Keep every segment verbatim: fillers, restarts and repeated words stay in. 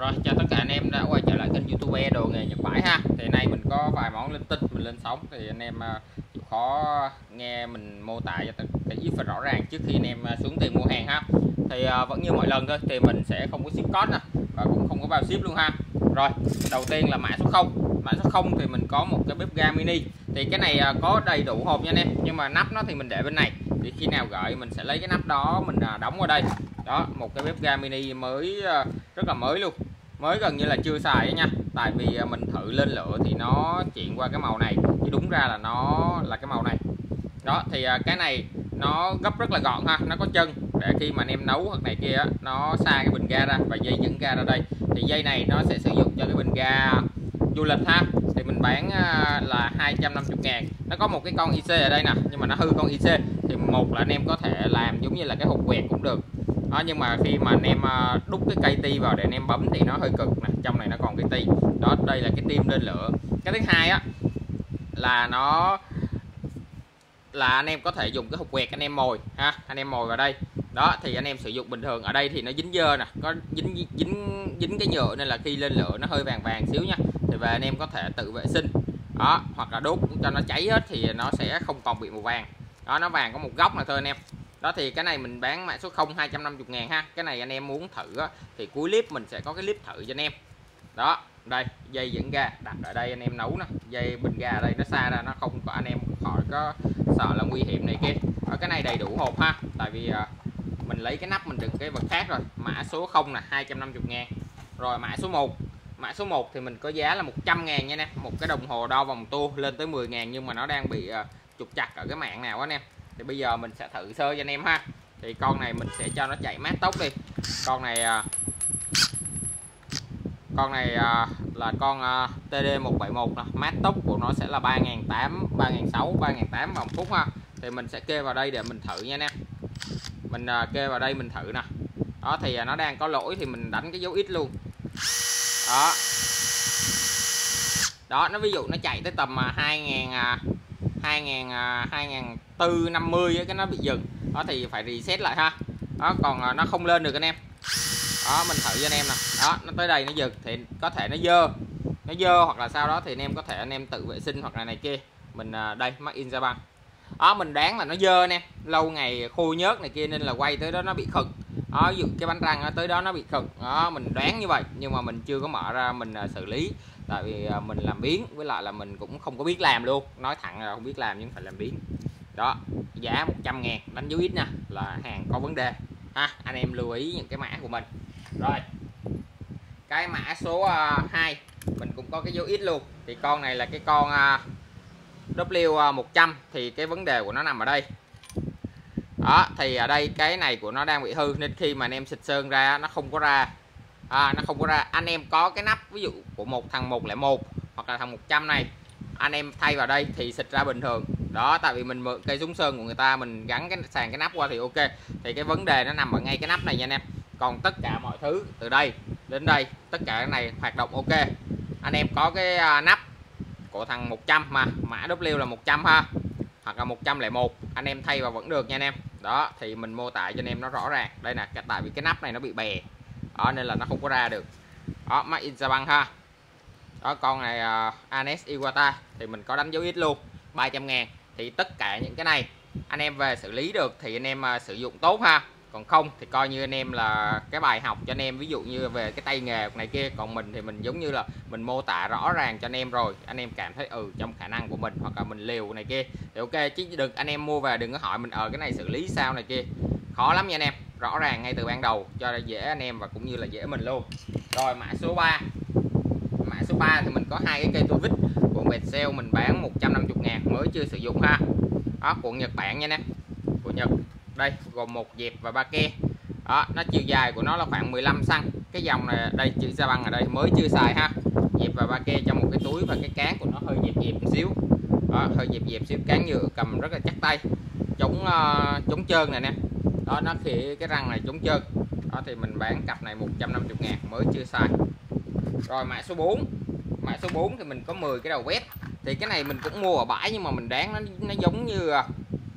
Rồi, chào tất cả anh em đã quay trở lại kênh YouTube Đồ Nghề Nhật Bãi ha. Thì nay mình có vài món linh tinh mình lên sóng thì anh em uh, chịu khó nghe mình mô tả cho kỹ và rõ ràng trước khi anh em uh, xuống tiền mua hàng ha. Thì uh, vẫn như mọi lần thôi, thì mình sẽ không có ship code nè và cũng không có bao ship luôn ha. Rồi, đầu tiên là mã số không. Mã số không thì mình có một cái bếp ga mini. Thì cái này uh, có đầy đủ hộp nha anh em, nhưng mà nắp nó thì mình để bên này. Thì khi nào gửi mình sẽ lấy cái nắp đó mình uh, đóng vào đây. Đó, một cái bếp ga mini mới uh, rất là mới luôn, mới gần như là chưa xài ấy nha. Tại vì mình thử lên lửa thì nó chuyển qua cái màu này, chứ đúng ra là nó là cái màu này. Đó thì cái này nó gấp rất là gọn ha, nó có chân để khi mà anh em nấu hoặc này kia nó xa cái bình ga ra và dây dẫn ga ra đây. Thì dây này nó sẽ sử dụng cho cái bình ga du lịch ha. Thì mình bán là hai trăm năm mươi ngàn. Nó có một cái con i xê ở đây nè, nhưng mà nó hư con i xê. Thì một là anh em có thể làm giống như là cái hộp quẹt cũng được. Đó, nhưng mà khi mà anh em đút cái cây ti vào để anh em bấm thì nó hơi cực nè, trong này nó còn cái ti. Đó, đây là cái tim lên lửa. Cái thứ hai á là nó là anh em có thể dùng cái hộp quẹt anh em mồi ha, anh em mồi vào đây. Đó thì anh em sử dụng bình thường, ở đây thì nó dính dơ nè, có dính dính dính cái nhựa nên là khi lên lửa nó hơi vàng vàng xíu nha. Thì về anh em có thể tự vệ sinh. Đó, hoặc là đốt cho nó cháy hết thì nó sẽ không còn bị màu vàng. Đó, nó vàng có một góc này thôi anh em. Đó thì cái này mình bán mã số không hai trăm năm mươi ngàn ha. Cái này anh em muốn thử á, thì cuối clip mình sẽ có cái clip thử cho anh em. Đó, đây dây dẫn ga đặt ở đây anh em nấu nè, dây bình ga ở đây nó xa ra, nó không có anh em khỏi có sợ là nguy hiểm này kia. Ở cái này đầy đủ hộp ha, tại vì à, mình lấy cái nắp mình đựng cái vật khác rồi. Mã số không là hai trăm năm mươi ngàn. Rồi mã số một. Mã số một thì mình có giá là một trăm ngàn nha nè. Một cái đồng hồ đo vòng tua lên tới mười ngàn, nhưng mà nó đang bị à, trục chặt ở cái mạng nào á anh em. Thì bây giờ mình sẽ thử sơ cho anh em ha. Thì con này mình sẽ cho nó chạy mát tốc đi. Con này con này là con tê đê một bảy một nè, mát tốc của nó sẽ là ba nghìn tám trăm, ba nghìn sáu trăm, ba nghìn tám trăm vòng phút ha. Thì mình sẽ kê vào đây để mình thử nha anh em. Mình kê vào đây mình thử nè. Đó thì nó đang có lỗi thì mình đánh cái dấu X luôn. Đó. Đó, nó ví dụ nó chạy tới tầm hai nghìn hai nghìn hai nghìn bốn trăm năm mươi cái nó bị dừng. Đó thì phải reset lại ha. Đó, còn nó không lên được anh em. Đó, mình thử cho anh em nè. Đó, nó tới đây nó dừng thì có thể nó dơ. Nó dơ hoặc là sau đó thì anh em có thể anh em tự vệ sinh hoặc là này kia. Mình đây mắc in ra băng. Đó, mình đoán là nó dơ anh em. Lâu ngày khô nhớt này kia nên là quay tới đó nó bị khực. Đó, ví dụ cái bánh răng tới đó nó bị khực. Đó, mình đoán như vậy nhưng mà mình chưa có mở ra mình xử lý. Tại vì mình làm biến, với lại là mình cũng không có biết làm luôn. Nói thẳng là không biết làm nhưng phải làm biến. Đó, giá một trăm ngàn, đánh dấu X nha, là hàng có vấn đề ha. Anh em lưu ý những cái mã của mình. Rồi, cái mã số hai mình cũng có cái dấu X luôn. Thì con này là cái con W một trăm. Thì cái vấn đề của nó nằm ở đây. Đó, thì ở đây cái này của nó đang bị hư, nên khi mà anh em xịt sơn ra nó không có ra. À, nó không có ra. Anh em có cái nắp ví dụ của một thằng một không một hoặc là thằng một trăm này, anh em thay vào đây thì xịt ra bình thường. Đó, tại vì mình mượn cây súng sơn của người ta, mình gắn cái sàn cái nắp qua thì ok. Thì cái vấn đề nó nằm ở ngay cái nắp này nha anh em. Còn tất cả mọi thứ từ đây đến đây, tất cả cái này hoạt động ok. Anh em có cái nắp của thằng một trăm mà mã W là một trăm ha, hoặc là một trăm lẻ một, anh em thay vào vẫn được nha anh em. Đó thì mình mô tả cho anh em nó rõ ràng. Đây nè, tại vì cái nắp này nó bị bè. Đó nên là nó không có ra được. Đó, made in Japan ha. Đó, con này uh, Anes Iwata thì mình có đánh dấu X luôn, ba trăm ngàn. Thì tất cả những cái này anh em về xử lý được thì anh em uh, sử dụng tốt ha. Còn không thì coi như anh em là cái bài học cho anh em, ví dụ như về cái tay nghề này kia. Còn mình thì mình giống như là mình mô tả rõ ràng cho anh em rồi, anh em cảm thấy ừ trong khả năng của mình hoặc là mình liều này kia thì ok. Chứ đừng anh em mua về đừng có hỏi mình ở cái này xử lý sao này kia, khó lắm nha anh em. Rõ ràng ngay từ ban đầu cho dễ anh em và cũng như là dễ mình luôn. Rồi mã số ba. Mã số ba thì mình có hai cái cây tua vít của Viettel, mình bán một trăm năm mươi ngàn, mới chưa sử dụng ha. Đó, của Nhật Bản nha nè, của Nhật. Đây gồm một dẹp và ba ke. Đó, nó chiều dài của nó là khoảng mười lăm xăng ti mét. Cái dòng này đây chữ Sa băng ở đây mới chưa xài ha. Dẹp và ba ke trong một cái túi, và cái cán của nó hơi dẹp dẹp một xíu. Đó, hơi dẹp dẹp xíu, cán nhựa cầm rất là chắc tay, chống uh, chống trơn này nè. Đó, nó khi cái răng này chống trơn. Đó thì mình bán cặp này một trăm năm mươi ngàn, mới chưa xài. Rồi mã số bốn. Mã số bốn thì mình có mười cái đầu vét. Thì cái này mình cũng mua ở bãi nhưng mà mình đoán nó nó giống như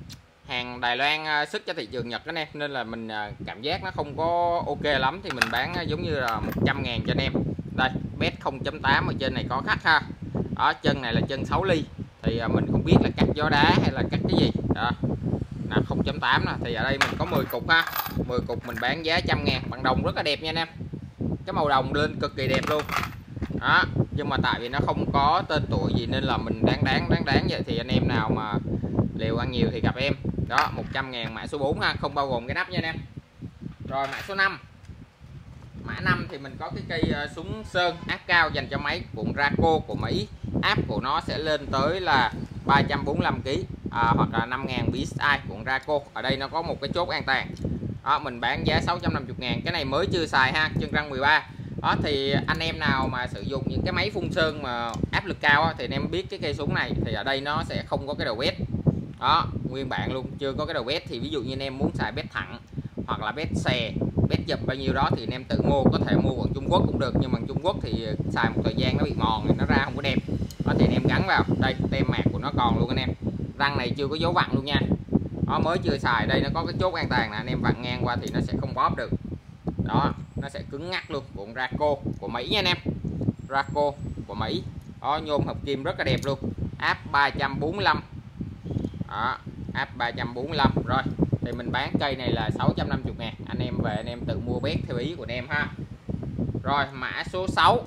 hàng Đài Loan sức cho thị trường Nhật anh em, nên là mình cảm giác nó không có ok lắm, thì mình bán giống như là một trăm ngàn cho anh em. Đây bet không chấm tám ở trên này có khắc ha. Đó, chân này là chân sáu ly, thì mình không biết là cắt gió đá hay là cắt cái gì đó. Là không chấm tám nè, thì ở đây mình có mười cục ha, mười cục mình bán giá trăm ngàn. Bằng đồng rất là đẹp nha anh em, cái màu đồng lên cực kỳ đẹp luôn đó. Nhưng mà tại vì nó không có tên tuổi gì nên là mình đáng đáng đáng đáng vậy, thì anh em nào mà liều ăn nhiều thì gặp em đó. Một trăm ngàn mã số bốn ha, không bao gồm cái nắp nha anh em. Rồi mã số năm. Mã năm thì mình có cái cây súng sơn áp cao dành cho máy cuộn Raco của Mỹ. Áp của nó sẽ lên tới là ba trăm bốn mươi lăm ki lô gam à, hoặc là năm ngàn bê ét i cuộn Raco. Ở đây nó có một cái chốt an toàn đó, mình bán giá sáu trăm năm mươi ngàn. Cái này mới chưa xài ha, chân răng mười ba đó. Thì anh em nào mà sử dụng những cái máy phun sơn mà áp lực cao á, thì anh em biết cái cây súng này thì ở đây nó sẽ không có cái đầu vét đó, nguyên bản luôn, chưa có cái đầu vét. Thì ví dụ như anh em muốn xài vét thẳng hoặc là vét xè, vét dập bao nhiêu đó thì anh em tự mua, có thể mua bằng Trung Quốc cũng được, nhưng mà Trung Quốc thì xài một thời gian nó bị mòn, nó ra không có đẹp đó. Thì anh em gắn vào đây, tem mạc của nó còn luôn anh em, răng này chưa có dấu vặn luôn nha đó, mới chưa xài. Đây nó có cái chốt an toàn nè, anh em vặn ngang qua thì nó sẽ không bóp được đó, nó sẽ cứng ngắt luôn. Cuộn Raco của Mỹ nha anh em, Raco của Mỹ đó, nhôm hợp kim rất là đẹp luôn. Áp ba trăm bốn mươi lăm đó, áp ba trăm bốn mươi lăm. Rồi thì mình bán cây này là sáu trăm năm mươi ngàn, anh em về anh em tự mua bét theo ý của anh em ha. Rồi mã số sáu.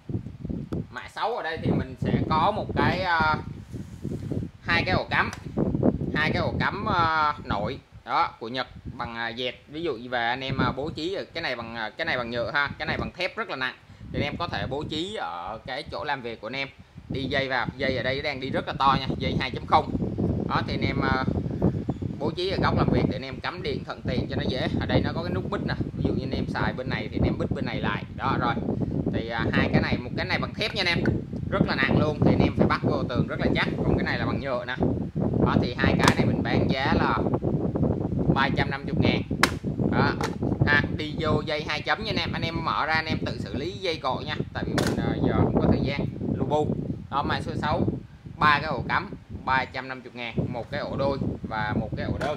Mã sáu ở đây thì mình sẽ có một cái uh, hai cái ổ cắm, hai cái ổ cắm uh, nội đó của Nhật bằng uh, dẹt. Ví dụ như về anh em uh, bố trí cái này bằng uh, cái này bằng nhựa ha, cái này bằng thép rất là nặng, thì anh em có thể bố trí ở cái chỗ làm việc của anh em. Đi dây vào, dây ở đây đang đi rất là to nha, dây hai chấm không đó, thì anh em uh, bố trí ở góc làm việc để anh em cắm điện thuận tiện cho nó dễ. Ở đây nó có cái nút bích nè, ví dụ như anh em xài bên này thì anh em bích bên này lại đó. Rồi thì à, hai cái này, một cái này bằng thép nha anh em, rất là nặng luôn, thì anh em phải bắt vô tường rất là chắc, còn cái này là bằng nhựa nè đó. Thì hai cái này mình bán giá là ba trăm năm mươi ngàn đó ha. Đi vô dây hai chấm nha anh em, anh em mở ra anh em tự xử lý dây cội nha, tại vì mình à, giờ không có thời gian lu bu đó. Mã số sáu, ba cái ổ cắm ba trăm năm mươi ngàn, một cái ổ đôi và một cái ổ đơn.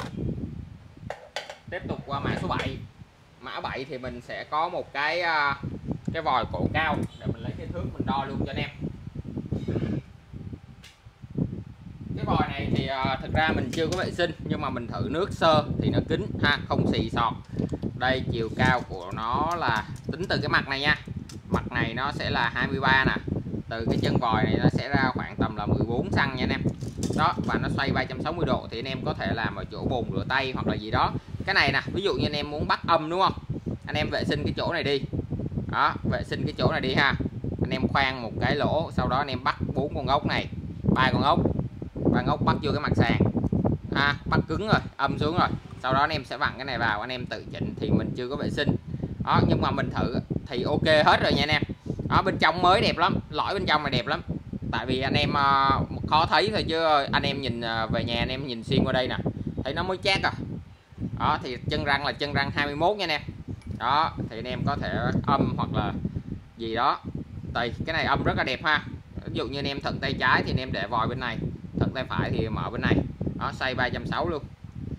Tiếp tục qua mã số bảy. Mã bảy thì mình sẽ có một cái cái vòi cổ cao, để mình lấy cái thước mình đo luôn cho anh em. Cái vòi này thì uh, thực ra mình chưa có vệ sinh, nhưng mà mình thử nước sơ thì nó kín ha, không xì xọt. Đây chiều cao của nó là tính từ cái mặt này nha, mặt này nó sẽ là hai mươi ba nè, từ cái chân vòi này nó sẽ ra khoảng tầm là mười bốn xăng nha anh em đó, và nó xoay ba trăm sáu mươi độ, thì anh em có thể làm ở chỗ bồn rửa tay hoặc là gì đó. Cái này nè, ví dụ như anh em muốn bắt âm đúng không, anh em vệ sinh cái chỗ này đi đó, vệ sinh cái chỗ này đi ha, anh em khoan một cái lỗ, sau đó anh em bắt bốn con ốc này, ba con ốc, ba ốc bắt vô cái mặt sàn ha, bắt cứng rồi, âm xuống rồi, sau đó anh em sẽ vặn cái này vào, anh em tự chỉnh. Thì mình chưa có vệ sinh đó, nhưng mà mình thử thì ok hết rồi nha anh em đó. Bên trong mới đẹp lắm, lõi bên trong này đẹp lắm, tại vì anh em uh, khó thấy thôi, chứ anh em nhìn uh, về nhà anh em nhìn xuyên qua đây nè, thấy nó mới chát à đó. Thì chân răng là chân răng hai mươi mốt nha anh em đó, thì anh em có thể âm hoặc là gì đó. Đây cái này âm rất là đẹp ha, ví dụ như anh em thuận tay trái thì anh em để vòi bên này, thuận tay phải thì mở bên này đó, xoay ba trăm sáu mươi luôn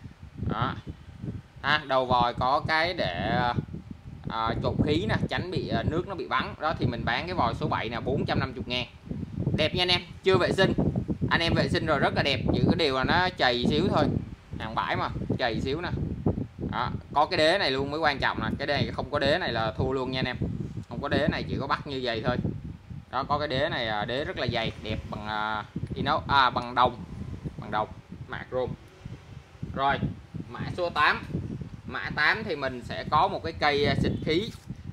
đó ha. Đầu vòi có cái để à, trộn khí nè, tránh bị à, nước nó bị bắn đó. Thì mình bán cái vòi số bảy là bốn trăm năm mươi ngàn, đẹp nha anh em, chưa vệ sinh, anh em vệ sinh rồi rất là đẹp, chỉ có điều là nó chày xíu thôi, hàng bãi mà chày xíu nè đó. Có cái đế này luôn mới quan trọng nè, cái này không có đế này là thua luôn nha anh em, không có đế này chỉ có bắt như vậy thôi đó. Có cái đế này, đế rất là dày đẹp, bằng uh, inox à, bằng đồng, bằng đồng mạ chrome. Rồi mã số tám. Mã tám thì mình sẽ có một cái cây xịt khí,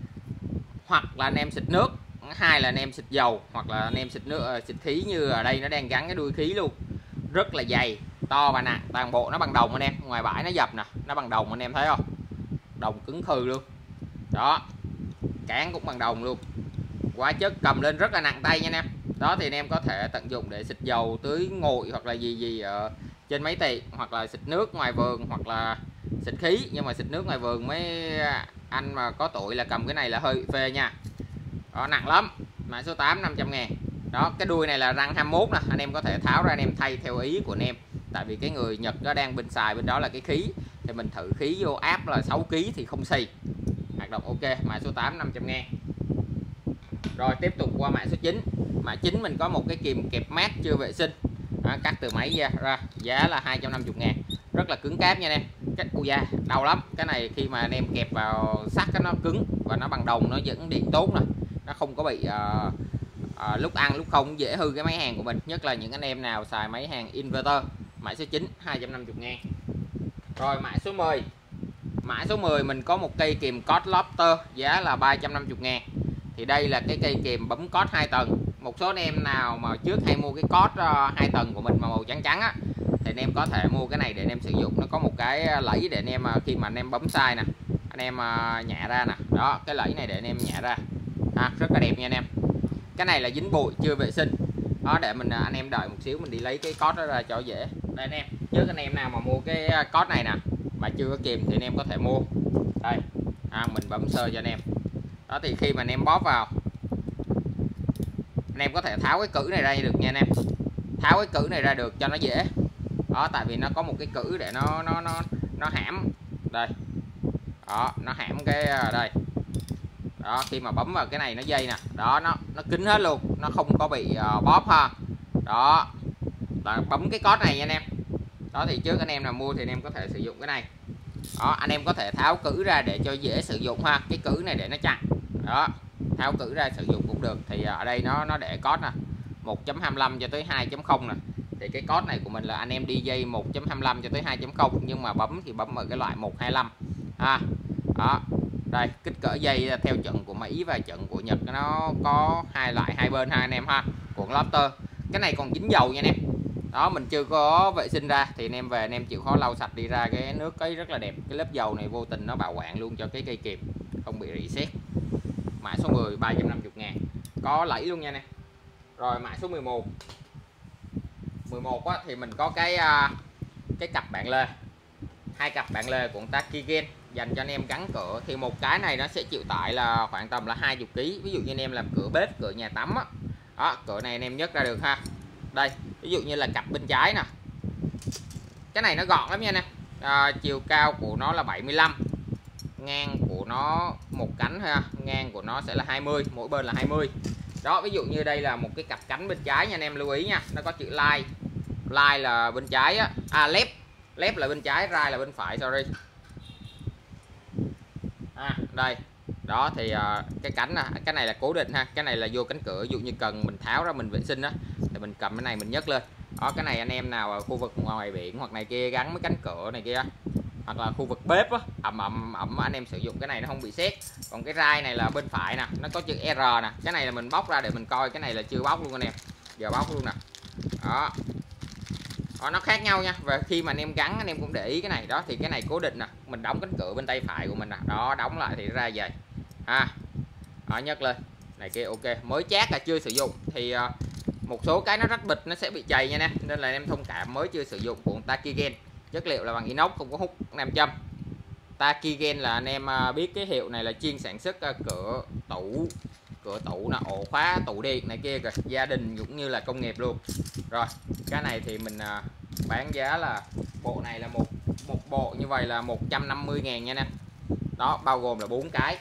hoặc là anh em xịt nước, hai là anh em xịt dầu, hoặc là anh em xịt nước xịt khí. Như ở đây nó đang gắn cái đuôi khí luôn, rất là dày, to và nặng, toàn bộ nó bằng đồng anh em. Ngoài bãi nó dập nè, nó bằng đồng anh em thấy không, đồng cứng khừ luôn đó, cán cũng bằng đồng luôn, quá chất, cầm lên rất là nặng tay nha anh em đó. Thì anh em có thể tận dụng để xịt dầu, tưới ngồi hoặc là gì gì ở trên máy tiện, hoặc là xịt nước ngoài vườn, hoặc là xịt khí. Nhưng mà xịt nước ngoài vườn mấy anh mà có tuổi là cầm cái này là hơi phê nha đó, nặng lắm. Mã số tám năm trăm ngàn đó. Cái đuôi này là răng hai mươi mốt nè, anh em có thể tháo ra anh em thay theo ý của anh em, tại vì cái người Nhật đó đang bên xài bên đó là cái khí, thì mình thử khí vô áp là sáu ký thì không xì, hoạt động ok. Mã số tám năm trăm ngàn. Rồi tiếp tục qua mã số chín. Mã chín mình có một cái kìm kẹp mát chưa vệ sinh, à, cắt từ máy ra, ra giá là hai trăm năm mươi ngàn, rất là cứng cáp nha anh em. Cái ui da đau lắm, cái này khi mà anh em kẹp vào sắt nó cứng và nó bằng đồng, nó dẫn điện tốt nè, nó không có bị uh, uh, lúc ăn lúc không dễ hư cái máy hàng của mình, nhất là những anh em nào xài máy hàng inverter. Mã số chín hai trăm năm mươi ngàn. Rồi mã số mười. Mã số mười mình có một cây kìm Code Lobster giá là ba trăm năm mươi ngàn. Thì đây là cái cây kìm bấm code hai tầng. Một số anh em nào mà trước hay mua cái code uh, hai tầng của mình mà màu trắng trắng á, thì anh em có thể mua cái này để anh em sử dụng. Nó có một cái lẫy để anh em uh, khi mà anh em bấm sai nè, anh em uh, nhả ra nè, đó cái lẫy này để anh em nhả ra, à, rất là đẹp nha anh em. Cái này là dính bụi chưa vệ sinh đó, để mình uh, anh em đợi một xíu mình đi lấy cái code đó ra cho dễ. Đây anh em, trước anh em nào mà mua cái code này nè mà chưa có kìm thì anh em có thể mua đây, à, mình bấm sơ cho anh em. Đó thì khi mà anh em bóp vào, anh em có thể tháo cái cử này ra được nha anh em, tháo cái cử này ra được cho nó dễ. Đó tại vì nó có một cái cử để nó nó nó nó hãm đây, đó nó hãm cái đây. Đó khi mà bấm vào cái này nó dây nè, đó nó nó kín hết luôn, nó không có bị uh, bóp ha. Đó là bấm cái code này nha anh em. Đó thì trước anh em nào mua thì anh em có thể sử dụng cái này. Đó anh em có thể tháo cử ra để cho dễ sử dụng ha, cái cử này để nó chặn. Đó tháo cử ra sử dụng cũng được. Thì ở đây nó nó để code nè một chấm hai lăm cho tới hai chấm không nè. Thì cái code này của mình là anh em đi dây một chấm hai lăm cho tới hai chấm không, nhưng mà bấm thì bấm ở cái loại một hai lăm ha. Đó đây kích cỡ dây theo trận của Mỹ và trận của Nhật nó có hai loại hai bên hai anh em ha, của Lobster. Cái này còn dính dầu nha anh em. Đó mình chưa có vệ sinh ra thì anh em về anh em chịu khó lau sạch đi ra, cái nước ấy rất là đẹp. Cái lớp dầu này vô tình nó bảo quản luôn cho cái cây kìm không bị reset. Mã số mười ba trăm năm mươi ngàn, có lẫy luôn nha nè. Rồi mã số mười một. mười một á, thì mình có cái cái cặp bạn lề, hai cặp bạn lề của Takigen dành cho anh em gắn cửa. Thì một cái này nó sẽ chịu tải là khoảng tầm là hai mươi ký. Ví dụ như anh em làm cửa bếp, cửa nhà tắm á, đó cửa này anh em nhấc ra được ha. Đây ví dụ như là cặp bên trái nè, cái này nó gọn lắm nha nè. À, chiều cao của nó là bảy mươi lăm, ngang của nó một cánh ha, ngang của nó sẽ là hai mươi, mỗi bên là hai mươi. Đó ví dụ như đây là một cái cặp cánh bên trái nha anh em lưu ý nha, nó có chữ like, like là bên trái á, à left, left là bên trái, right là bên phải, sorry. À đây, đó thì uh, cái cánh à, cái này là cố định ha, cái này là vô cánh cửa, ví dụ như cần mình tháo ra mình vệ sinh đó thì mình cầm cái này mình nhấc lên. Đó cái này anh em nào ở khu vực ngoài biển hoặc này kia gắn với cánh cửa này kia, hoặc là khu vực bếp á, ẩm ẩm ẩm anh em sử dụng cái này nó không bị sét. Còn cái rai này là bên phải nè, nó có chữ R nè, cái này là mình bóc ra để mình coi, cái này là chưa bóc luôn anh em, giờ bóc luôn nè. Đó. Đó nó khác nhau nha, và khi mà anh em gắn anh em cũng để ý cái này. Đó thì cái này cố định nè, mình đóng cánh cửa bên tay phải của mình nè, đó đóng lại thì ra vậy ha. Đó nhấc lên này kia ok, mới chát là chưa sử dụng thì uh, một số cái nó rách bịch nó sẽ bị chày nha nè, nên là em thông cảm mới chưa sử dụng của Takigen. Chất liệu là bằng inox, không có hút nam châm. Takigen là anh em biết cái hiệu này là chuyên sản xuất cửa tủ, cửa tủ là ổ khóa, tủ điện này kia kìa, gia đình cũng như là công nghiệp luôn. Rồi cái này thì mình bán giá là bộ này là một một bộ như vậy là một trăm năm mươi ngàn nha nè. Đó bao gồm là bốn cái.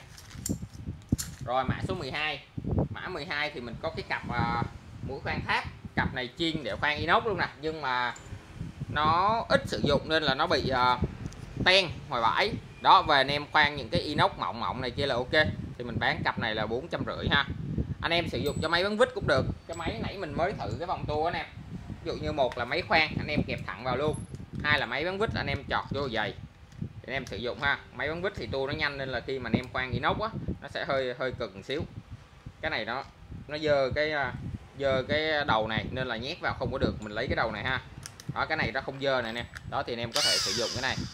Rồi mã số mười hai. Mã mười hai thì mình có cái cặp uh, mũi khoan tháp. Cặp này chuyên để khoan inox luôn nè, nhưng mà nó ít sử dụng nên là nó bị uh, ten ngoài bãi. Đó về anh em khoan những cái inox mỏng mỏng này kia là ok. Thì mình bán cặp này là bốn trăm rưỡi ha. Anh em sử dụng cho máy bắn vít cũng được. Cái máy nãy mình mới thử cái vòng tua anh em. Ví dụ như một là máy khoan anh em kẹp thẳng vào luôn, hai là máy bắn vít anh em chọt vô giày để anh em sử dụng ha. Máy bắn vít thì tua nó nhanh nên là khi mà anh em khoan inox á nó sẽ hơi hơi cực một xíu. Cái này nó nó dơ cái dơ cái đầu này nên là nhét vào không có được, mình lấy cái đầu này ha. Đó cái này nó không dơ này nè. Đó thì anh em có thể sử dụng cái này.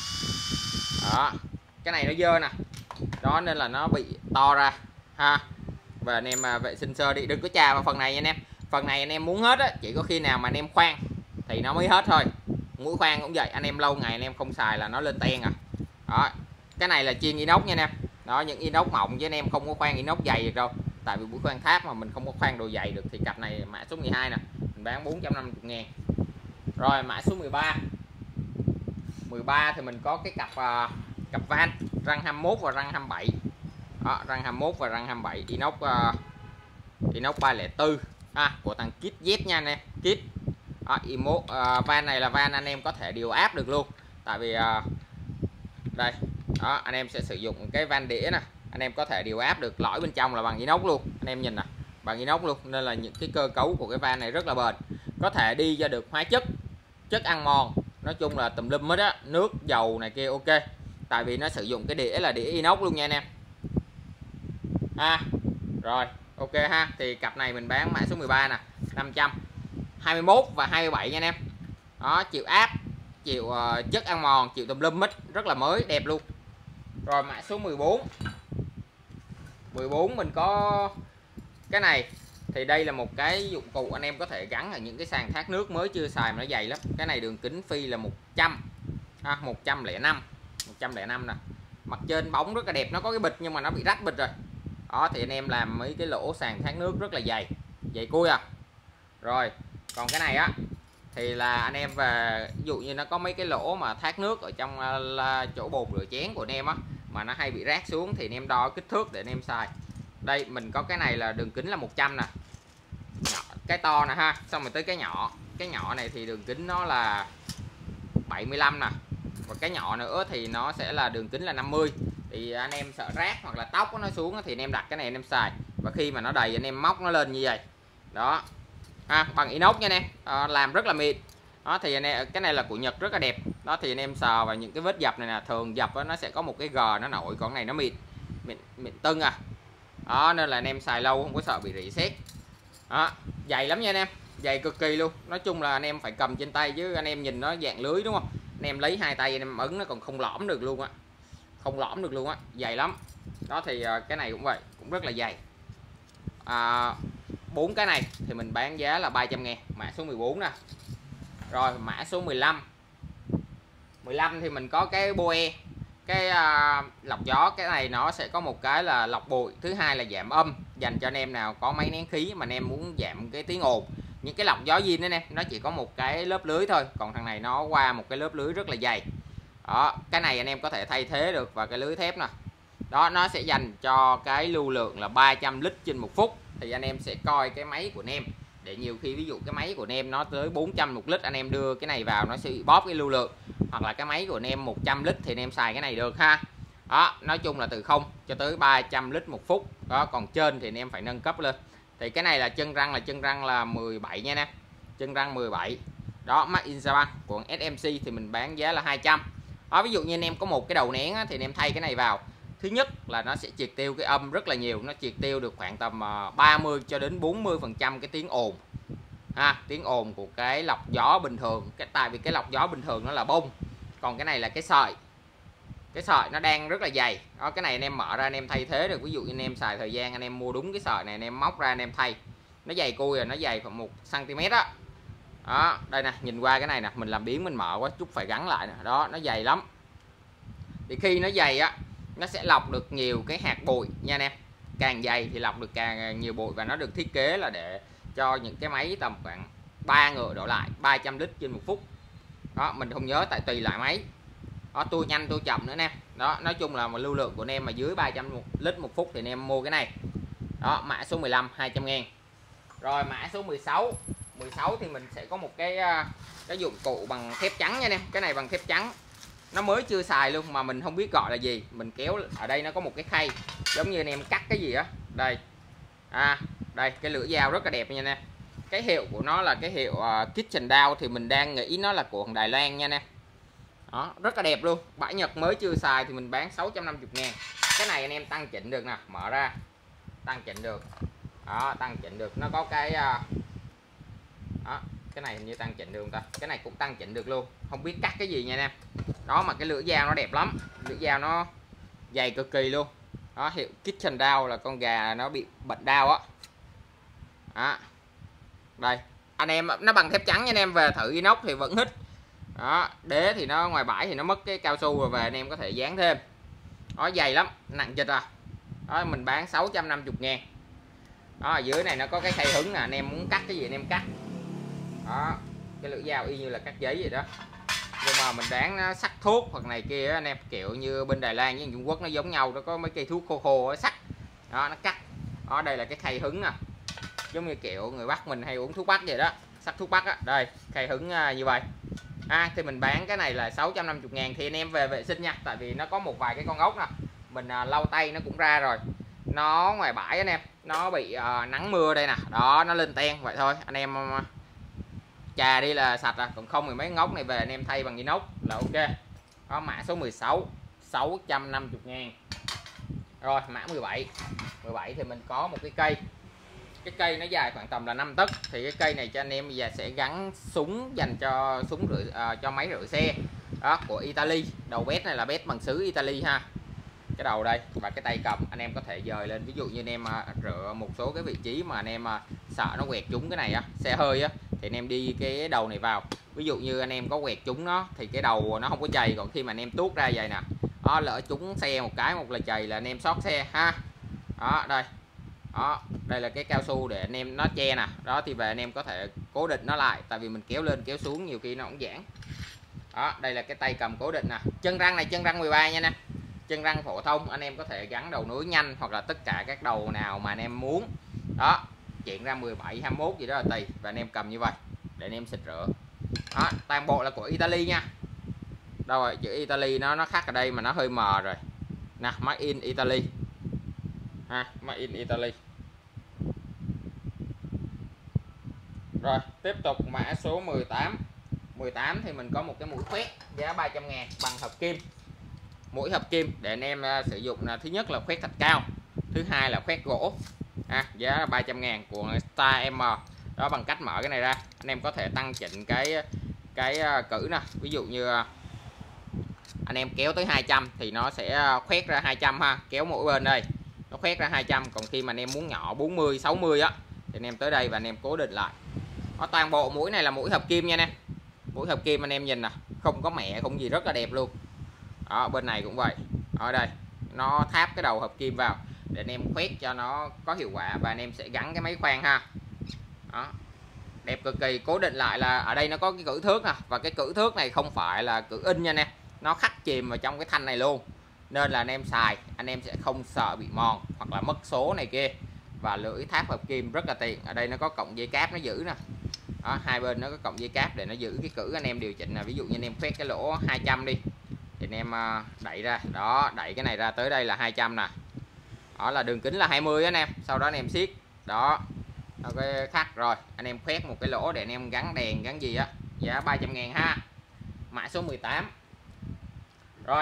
Đó cái này nó dơ nè, đó nên là nó bị to ra ha. Và anh em vệ sinh sơ đi, đừng có chà vào phần này nha anh em. Phần này anh em muốn hết á, chỉ có khi nào mà anh em khoan thì nó mới hết thôi. Mũi khoan cũng vậy, anh em lâu ngày anh em không xài là nó lên ten à. Đó cái này là chuyên inox nha anh em. Đó những inox mỏng chứ anh em không có khoan inox dày được đâu, tại vì mũi khoan tháp mà mình không có khoan đồ dày được. Thì cặp này mã số mười hai nè, mình bán bốn trăm năm mươi ngàn. Rồi mã số mười ba. mười ba thì mình có cái cặp uh, cặp van răng hai mươi mốt và răng hai mươi bảy. Đó, răng hai mươi mốt và răng hai mươi bảy inox uh, inox ba không bốn ha, của thằng Kit Z nha anh em. Kit đó, imo, uh, van này là van anh em có thể điều áp được luôn. Tại vì uh, đây đó, anh em sẽ sử dụng cái van đĩa nè, anh em có thể điều áp được, lõi bên trong là bằng inox luôn, anh em nhìn nè, bằng inox luôn, nên là những cái cơ cấu của cái van này rất là bền, có thể đi ra được hóa chất, chất ăn mòn, nói chung là tùm lum hết á, nước dầu này kia ok, tại vì nó sử dụng cái đĩa là đĩa inox luôn nha anh em. À, rồi ok ha, thì cặp này mình bán mã số mười ba nè, năm trăm hai mươi mốt và hai mươi bảy nha anh em. Đó, chịu áp, chịu uh, chất ăn mòn, chịu tùm lum hết, rất là mới, đẹp luôn. Rồi mã số mười bốn. mười bốn mình có cái này, thì đây là một cái dụng cụ anh em có thể gắn ở những cái sàn thoát nước mới chưa xài mà nó dày lắm. Cái này đường kính phi là một trăm ha, một trăm lẻ năm, một trăm lẻ năm nè. Mặt trên bóng rất là đẹp, nó có cái bịch nhưng mà nó bị rách bịch rồi. Đó thì anh em làm mấy cái lỗ sàn thoát nước rất là dày, dày cui à. Rồi, còn cái này á thì là anh em về ví dụ như nó có mấy cái lỗ mà thoát nước ở trong uh, chỗ bồn rửa chén của anh em á mà nó hay bị rác xuống thì anh em đo kích thước để anh em xài. Đây mình có cái này là đường kính là một trăm nè. Nhỏ, cái to nè ha, xong rồi tới cái nhỏ. Cái nhỏ này thì đường kính nó là bảy mươi lăm nè. Và cái nhỏ nữa thì nó sẽ là đường kính là năm mươi. Thì anh em sợ rác hoặc là tóc nó xuống thì anh em đặt cái này anh em xài. Và khi mà nó đầy anh em móc nó lên như vậy. Đó. À, bằng inox nha anh em, à, làm rất là mịn. Đó thì anh em, cái này là của Nhật rất là đẹp. Đó thì anh em sờ vào những cái vết dập này nè, thường dập đó, nó sẽ có một cái gờ nó nổi, còn này nó mịn, mịn, mịn tưng à. Đó nên là anh em xài lâu không có sợ bị rỉ sét. Đó, dày lắm nha anh em, dày cực kỳ luôn. Nói chung là anh em phải cầm trên tay chứ anh em nhìn nó dạng lưới đúng không? Anh em lấy hai tay anh em ấn nó còn không lõm được luôn á. Không lõm được luôn á, dày lắm. Đó thì cái này cũng vậy, cũng rất là dày. À, bốn cái này thì mình bán giá là ba trăm ngàn, mã số mười bốn nè. Rồi mã số mười lăm. mười lăm thì mình có cái boe, cái uh, lọc gió. Cái này nó sẽ có một cái là lọc bụi, thứ hai là giảm âm, dành cho anh em nào có máy nén khí mà anh em muốn giảm cái tiếng ồn. Những cái lọc gió zin đó nè, nó chỉ có một cái lớp lưới thôi, còn thằng này nó qua một cái lớp lưới rất là dày. Đó, cái này anh em có thể thay thế được vào cái lưới thép nè. Đó, nó sẽ dành cho cái lưu lượng là ba trăm lít trên một phút. Thì anh em sẽ coi cái máy của anh em, để nhiều khi ví dụ cái máy của anh em nó tới bốn trăm một lít, anh em đưa cái này vào nó sẽ bị bóp cái lưu lượng. Hoặc là cái máy của anh em một trăm lít thì anh em xài cái này được ha. Đó, nói chung là từ không cho tới ba trăm lít một phút. Đó, còn trên thì anh em phải nâng cấp lên. Thì cái này là chân răng là chân răng là mười bảy nha nè. Chân răng mười bảy. Đó, Made in Japan của ét em xê thì mình bán giá là hai trăm. Đó, ví dụ như anh em có một cái đầu nén á, thì anh em thay cái này vào. Thứ nhất là nó sẽ triệt tiêu cái âm rất là nhiều, nó triệt tiêu được khoảng tầm ba mươi cho đến bốn mươi phần trăm cái tiếng ồn. Ha, tiếng ồn của cái lọc gió bình thường, cái tại vì cái lọc gió bình thường nó là bông, còn cái này là cái sợi. Cái sợi nó đang rất là dày. Đó, cái này anh em mở ra anh em thay thế được, ví dụ như anh em xài thời gian anh em mua đúng cái sợi này anh em móc ra anh em thay. Nó dày cui rồi, nó dày khoảng một xăng-ti-mét á. Đó, đây nè, nhìn qua cái này nè, mình làm biến mình mở quá chút phải gắn lại nè. Đó, nó dày lắm. Thì khi nó dày á, nó sẽ lọc được nhiều cái hạt bụi nha anh em. Càng dày thì lọc được càng nhiều bụi, và nó được thiết kế là để cho những cái máy tầm khoảng ba ngựa đổ lại, ba trăm lít trên một phút. Đó, mình không nhớ tại tùy loại máy. Đó, tua nhanh tua chậm nữa nè. Đó, nói chung là một lưu lượng của anh em mà dưới ba trăm lít một phút thì anh em mua cái này. Đó, mã số mười lăm hai trăm ngàn. Rồi mã số mười sáu. mười sáu thì mình sẽ có một cái cái dụng cụ bằng thép trắng nha anh em. Cái này bằng thép trắng. Nó mới chưa xài luôn mà mình không biết gọi là gì. Mình kéo ở đây nó có một cái khay giống như anh em cắt cái gì á. Đây. À, đây cái lưỡi dao rất là đẹp nha nè. Cái hiệu của nó là cái hiệu uh, Kitchen Dao, thì mình đang nghĩ nó là của Đài Loan nha nè. Đó, rất là đẹp luôn. Bãi Nhật mới chưa xài thì mình bán sáu trăm năm mươi ngàn. Cái này anh em tăng chỉnh được nè, mở ra tăng chỉnh được. Đó, tăng chỉnh được. Nó có cái uh... đó, cái này hình như tăng chỉnh được không ta? Cái này cũng tăng chỉnh được luôn. Không biết cắt cái gì nha anh em. Đó, mà cái lưỡi dao nó đẹp lắm. Lưỡi dao nó dày cực kỳ luôn. Đó, hiệu Kitchen Dao là con gà nó bị bệnh đau á. Đó. Đây, anh em nó bằng thép trắng nha anh em, về thử inox thì vẫn hít. Đó, đế thì nó ngoài bãi thì nó mất cái cao su rồi, về anh em có thể dán thêm. Đó, dày lắm, nặng chịch à. Đó, mình bán sáu trăm năm mươi ngàn. Đó, ở dưới này nó có cái khay hứng nè, anh em muốn cắt cái gì anh em cắt. Đó. cái lưỡi dao y như là cắt giấy vậy đó, nhưng mà mình đáng nó sắc thuốc hoặc này kia anh em, kiểu như bên Đài Loan với Trung Quốc nó giống nhau, nó có mấy cây thuốc khô khô sắc đó, nó cắt đó. Đây là cái khay hứng nè, giống như kiểu người Bắc mình hay uống thuốc bắc vậy đó, sắc thuốc bắc á. Đây khay hứng như vậy à, thì mình bán cái này là sáu trăm năm mươi ngàn. Thì anh em về vệ sinh nha, tại vì nó có một vài cái con ốc nè, mình à, lau tay nó cũng ra rồi, nó ngoài bãi anh em, nó bị à, nắng mưa đây nè, đó nó lên ten vậy thôi. Anh em à, chà đi là sạch à, còn không thì mấy ngóc này về anh em thay bằng inox là ok. Đó, mã số mười sáu sáu trăm năm mươi ngàn. Rồi mã mười bảy mười bảy thì mình có một cái cây, cái cây nó dài khoảng tầm là năm tấc. Thì cái cây này cho anh em bây giờ sẽ gắn súng dành cho súng rửa à, cho máy rửa xe đó, của Italy. Đầu bét này là bét bằng sứ Italy ha, cái đầu đây và cái tay cầm anh em có thể dời lên. Ví dụ như anh em à, rửa một số cái vị trí mà anh em à, sợ nó quẹt trúng cái này á, xe hơi á, thì anh em đi cái đầu này vào. Ví dụ như anh em có quẹt trúng nó thì cái đầu nó không có chày, còn khi mà anh em tuốt ra vậy nè, đó, lỡ trúng xe một cái một là chày là anh em sót xe ha. Đó đây, đó đây là cái cao su để anh em nó che nè, đó thì về anh em có thể cố định nó lại, tại vì mình kéo lên kéo xuống nhiều khi nó cũng giãn. Đó đây là cái tay cầm cố định nè. Chân răng này chân răng mười ba nha nè, chân răng phổ thông, anh em có thể gắn đầu nối nhanh hoặc là tất cả các đầu nào mà anh em muốn. Đó chuyện ra mười bảy hai mươi mốt gì đó là tùy, và anh em cầm như vậy để anh em xịt rửa. Đó toàn bộ là của Italy nha. Đâu rồi, chữ Italy nó nó khác ở đây mà nó hơi mờ rồi nè, made in Italy ha, made in Italy. Rồi tiếp tục mã số mười tám mười tám thì mình có một cái mũi khoét giá ba trăm ngàn bằng hợp kim, mũi hợp kim để anh em uh, sử dụng là thứ nhất là khoét thạch cao, thứ hai là khoét gỗ à, giá là ba trăm ngàn của Star M. Đó bằng cách mở cái này ra anh em có thể tăng chỉnh cái cái uh, cử nè, ví dụ như uh, anh em kéo tới hai trăm thì nó sẽ khoét ra hai trăm ha, kéo mỗi bên đây nó khoét ra hai trăm. Còn khi mà anh em muốn nhỏ bốn mươi sáu mươi á thì anh em tới đây và anh em cố định lại. Nó toàn bộ mũi này là mũi hợp kim nha anh em, mũi hợp kim anh em nhìn nè, không có mẹ không gì, rất là đẹp luôn. Đó bên này cũng vậy, ở đây nó tháp cái đầu hợp kim vào để anh em khoét cho nó có hiệu quả, và anh em sẽ gắn cái máy khoan ha. Đó đẹp cực kỳ. Cố định lại là ở đây nó có cái cử thước nè, và cái cử thước này không phải là cử in nha anh em, nó khắc chìm vào trong cái thanh này luôn, nên là anh em xài anh em sẽ không sợ bị mòn hoặc là mất số này kia. Và lưỡi tháp hợp kim rất là tiện, ở đây nó có cọng dây cáp nó giữ nè. Đó, hai bên nó có cọng dây cáp để nó giữ cái cử anh em điều chỉnh. Là ví dụ như anh em khoét cái lỗ hai trăm đi thì anh em đẩy ra, đó đẩy cái này ra tới đây là hai trăm nè, đó là đường kính là hai mươi anh em, sau đó anh em siết đó, đó cái khắc rồi anh em khoét một cái lỗ để anh em gắn đèn gắn gì á, giá ba trăm ngàn ha. Mã số mười tám. Rồi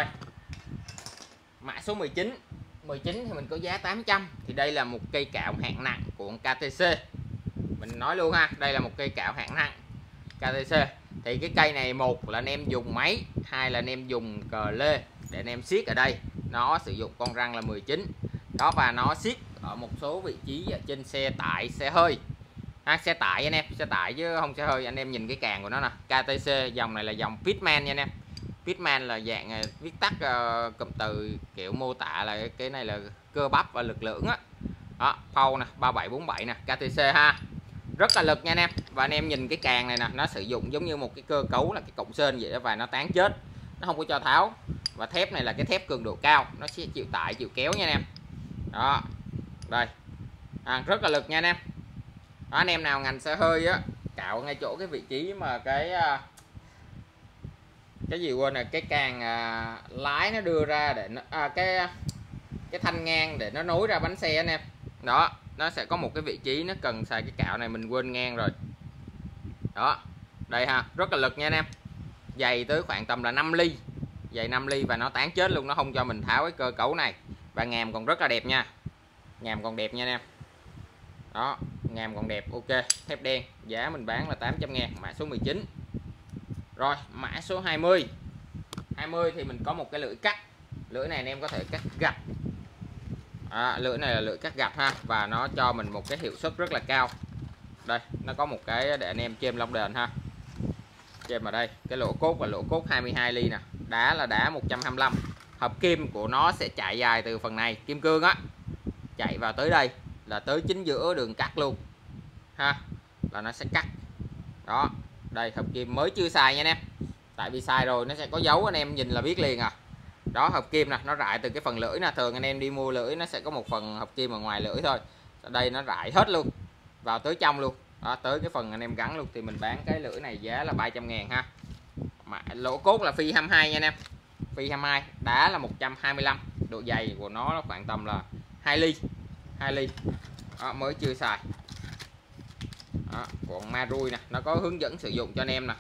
mã số mười chín mười chín thì mình có giá tám trăm. Thì đây là một cây cạo hạng nặng của ca tê xê, mình nói luôn ha, đây là một cây cạo hạng nặng ca tê xê. Thì cái cây này, một là anh em dùng máy, hai là anh em dùng cờ lê để anh em siết ở đây. Nó sử dụng con răng là mười chín đó, và nó siết ở một số vị trí ở trên xe tải, xe hơi ha, xe tải anh em, xe tải chứ không xe hơi. Anh em nhìn cái càng của nó nè, ca tê xê dòng này là dòng Pitman nha anh em. Pitman là dạng viết tắt uh, cụm từ kiểu mô tả là cái, cái này là cơ bắp và lực lượng á. Đó, phâu nè, ba bảy bốn bảy nè, ca tê xê ha. Rất là lực nha anh em. Và anh em nhìn cái càng này nè, nó sử dụng giống như một cái cơ cấu là cái cọng sên vậy đó, và nó tán chết, nó không có cho tháo. Và thép này là cái thép cường độ cao, nó sẽ chịu tải chịu kéo nha anh em. Đó đây à, rất là lực nha anh em. Đó, anh em nào ngành xe hơi á, cạo ngay chỗ cái vị trí mà cái cái gì quên này, cái càng à, lái nó đưa ra để nó à, cái cái thanh ngang để nó nối ra bánh xe anh em. Đó nó sẽ có một cái vị trí nó cần xài cái cạo này, mình quên ngang rồi. Đó đây ha, rất là lực nha anh em. Dày tới khoảng tầm là năm ly, dày năm ly và nó tán chết luôn, nó không cho mình tháo cái cơ cấu này. Và ngàm còn rất là đẹp nha, ngàm còn đẹp nha anh em. Đó ngàm còn đẹp, ok, thép đen, giá mình bán là tám trăm ngàn, mã số mười chín. Rồi mã số hai mươi. hai mươi thì mình có một cái lưỡi cắt. Lưỡi này anh em có thể cắt gạch à, lưỡi này là lưỡi cắt gạch ha, và nó cho mình một cái hiệu suất rất là cao. Đây nó có một cái để anh em chêm lông đền ha, chêm vào đây. Cái lỗ cốt là lỗ cốt hai mươi hai ly nè, đá là đá một trăm hai mươi lăm. Hợp kim của nó sẽ chạy dài từ phần này, kim cương á, chạy vào tới đây là tới chính giữa đường cắt luôn ha, là nó sẽ cắt. Đó đây hợp kim mới chưa xài nha anh em, tại vì xài rồi nó sẽ có dấu, anh em nhìn là biết liền à. Đó, hợp kim nè, nó rải từ cái phần lưỡi nè, thường anh em đi mua lưỡi nó sẽ có một phần hợp kim ở ngoài lưỡi thôi, ở đây nó rải hết luôn vào tới trong luôn. Đó, tới cái phần anh em gắn luôn. Thì mình bán cái lưỡi này giá là ba trăm ngàn ha, mà lỗ cốt là phi hai mươi hai nha anh em, phi hai mươi hai, đá là một trăm hai mươi lăm, độ dày của nó khoảng tầm là hai ly, hai ly. Đó, mới chưa xài. Đó, còn Marui nè, nó có hướng dẫn sử dụng cho anh em nè.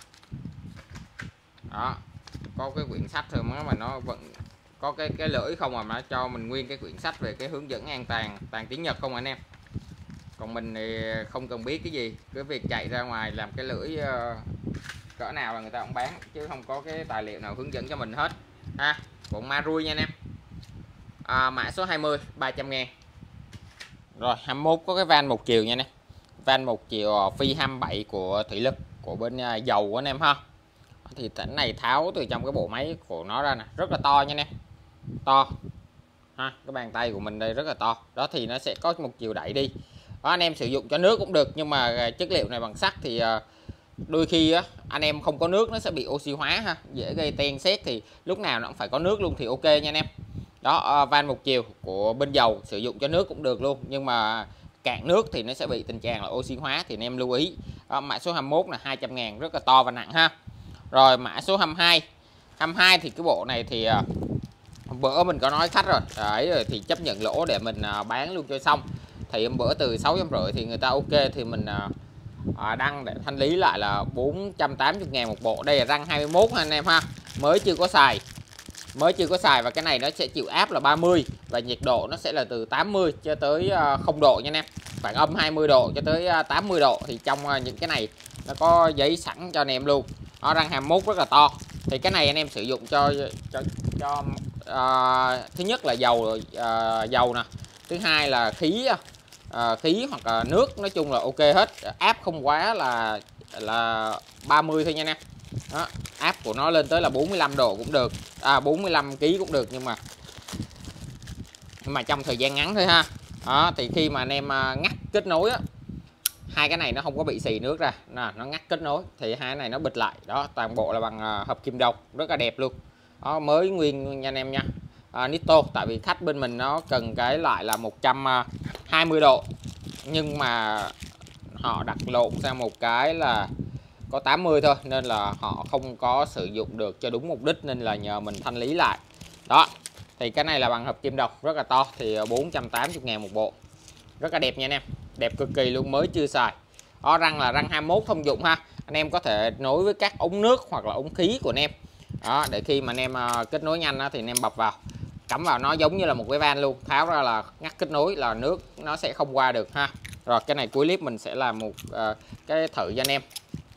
Đó, có cái quyển sách thôi mà nó vẫn có cái cái lưỡi không, mà nó cho mình nguyên cái quyển sách về cái hướng dẫn an toàn toàn tiếng Nhật không anh em. Còn mình thì không cần biết cái gì, cứ việc chạy ra ngoài làm cái lưỡi uh, cỡ nào là người ta cũng bán, chứ không có cái tài liệu nào hướng dẫn cho mình hết ha. Còn Marui nha anh em, à, mã số hai mươi ba trăm ngàn. Rồi hai mươi mốt có cái van một chiều nha anh em, van một chiều phi hai mươi bảy của thủy lực của bên uh, dầu của anh em ha. Thì tỉnh này tháo từ trong cái bộ máy của nó ra nè, rất là to nha anh em, to ha, cái bàn tay của mình đây rất là to. Đó thì nó sẽ có một chiều đẩy đi. Đó, anh em sử dụng cho nước cũng được, nhưng mà chất liệu này bằng sắt thì đôi khi á, anh em không có nước nó sẽ bị oxy hóa ha, dễ gây ten sét, thì lúc nào nó cũng phải có nước luôn thì ok nha anh em. Đó, van một chiều của bên dầu sử dụng cho nước cũng được luôn, nhưng mà cạn nước thì nó sẽ bị tình trạng là oxy hóa, thì anh em lưu ý. Đó, mã số hai mươi mốt là hai trăm ngàn, rất là to và nặng ha. Rồi mã số hai mươi hai, hai mươi hai thì cái bộ này thì hôm bữa mình có nói khách rồi đấy, rồi thì chấp nhận lỗ để mình bán luôn cho xong. Thì hôm bữa từ sáu trăm rưỡi thì người ta ok, thì mình à, đăng để thanh lý lại là bốn trăm tám mươi ngàn một bộ. Đây là răng hai mươi mốt anh em ha, mới chưa có xài, mới chưa có xài. Và cái này nó sẽ chịu áp là ba mươi, và nhiệt độ nó sẽ là từ tám mươi cho tới không độ nha anh em, khoảng âm hai mươi độ cho tới tám mươi độ. Thì trong những cái này nó có giấy sẵn cho anh em luôn. Nó răng hai mươi mốt rất là to. Thì cái này anh em sử dụng cho cho cho uh, thứ nhất là dầu uh, dầu nè, thứ hai là khí uh, khí hoặc là nước, nói chung là ok hết. Áp không quá là là ba mươi thôi nha anh em. Đó, áp của nó lên tới là bốn mươi lăm độ cũng được, à bốn mươi lăm ki lô gam cũng được, nhưng mà nhưng mà trong thời gian ngắn thôi ha. Đó, thì khi mà anh em ngắt kết nối á, hai cái này nó không có bị xì nước ra nè, nó ngắt kết nối thì hai cái này nó bịt lại. Đó, toàn bộ là bằng hợp kim đồng, rất là đẹp luôn. Đó, mới nguyên nha anh em nha. à, Nitto, tại vì khách bên mình nó cần cái lại là một trăm hai mươi độ, nhưng mà họ đặt lộn sang một cái là có tám mươi thôi, nên là họ không có sử dụng được cho đúng mục đích, nên là nhờ mình thanh lý lại. Đó, thì cái này là bằng hợp kim đồng, rất là to, thì bốn trăm tám mươi ngàn một bộ, rất là đẹp nha anh em, đẹp cực kỳ luôn, mới chưa xài. Đó, răng là răng hai mươi mốt thông dụng ha, anh em có thể nối với các ống nước hoặc là ống khí của anh em. Đó, để khi mà anh em uh, kết nối nhanh đó, thì anh em bập vào, cắm vào, nó giống như là một cái van luôn, tháo ra là ngắt kết nối là nước nó sẽ không qua được ha. Rồi cái này cuối clip mình sẽ làm một uh, cái thử cho anh em.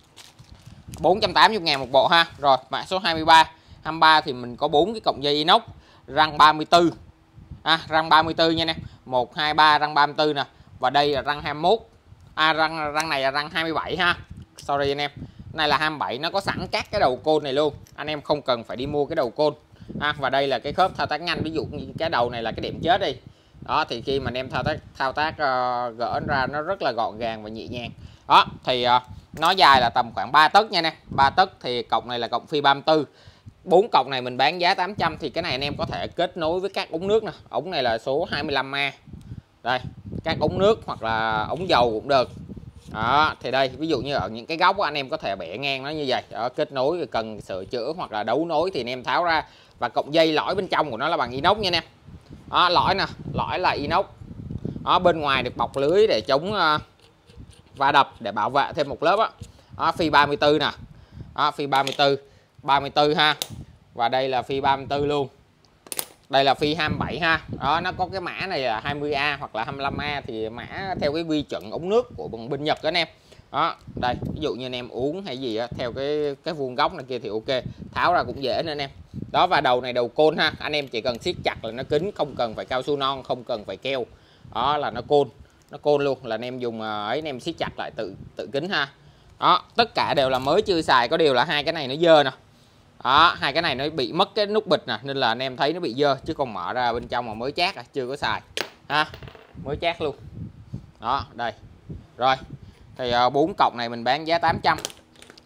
bốn trăm tám mươi ngàn một bộ ha. Rồi mã số hai mươi ba, hai mươi ba thì mình có bốn cái cọng dây inox răng ba mươi tư. À, răng ba mươi tư nha anh em. một hai ba răng ba mươi tư nè. Và đây là răng hai mươi mốt. À răng răng này là răng hai mươi bảy ha. Sorry anh em. Này là hai mươi bảy, nó có sẵn các cái đầu côn này luôn. Anh em không cần phải đi mua cái đầu côn. À, và đây là cái khớp thao tác nhanh, ví dụ như cái đầu này là cái điểm chết đi. Đó, thì khi mà anh em thao tác thao tác uh, gỡ ra nó rất là gọn gàng và nhẹ nhàng. Đó, thì uh, nó dài là tầm khoảng ba tấc nha nè, ba tấc. Thì cọng này là cọng phi ba mươi tư. Bốn cọng này mình bán giá tám trăm. Thì cái này anh em có thể kết nối với các ống nước nè. Ống này là số hai mươi lăm A. Đây, các ống nước hoặc là ống dầu cũng được. Đó, thì đây ví dụ như ở những cái góc đó, anh em có thể bẻ ngang nó như vậy. Đó, kết nối cần sửa chữa hoặc là đấu nối thì anh em tháo ra. Và cọng dây lõi bên trong của nó là bằng inox nha anh em. Đó, lõi nè, lõi là inox. Đó, bên ngoài được bọc lưới để chống uh, va đập, để bảo vệ thêm một lớp đó. Đó, phi ba mươi tư nè. Đó, phi ba mươi tư, ba mươi tư ha. Và đây là phi ba mươi tư luôn. Đây là phi hai mươi bảy ha. Đó, nó có cái mã này là hai mươi A hoặc là hai mươi lăm A, thì mã theo cái quy chuẩn ống nước của bên Nhật đó anh em. Đó, đây ví dụ như anh em uống hay gì á, theo cái cái vuông góc này kia thì ok, tháo ra cũng dễ nữa anh em. Đó, và đầu này đầu côn ha, anh em chỉ cần siết chặt là nó kín, không cần phải cao su non, không cần phải keo. Đó là nó côn, nó côn luôn, là anh em dùng ấy, anh em siết chặt lại tự tự kín ha. Đó, tất cả đều là mới chưa xài, có điều là hai cái này nó dơ nè. Đó, hai cái này nó bị mất cái nút bịch nè, nên là anh em thấy nó bị dơ, chứ còn mở ra bên trong mà mới chát à, chưa có xài ha, mới chát luôn. Đó, đây. Rồi, thì bốn uh, cọc này mình bán giá tám trăm.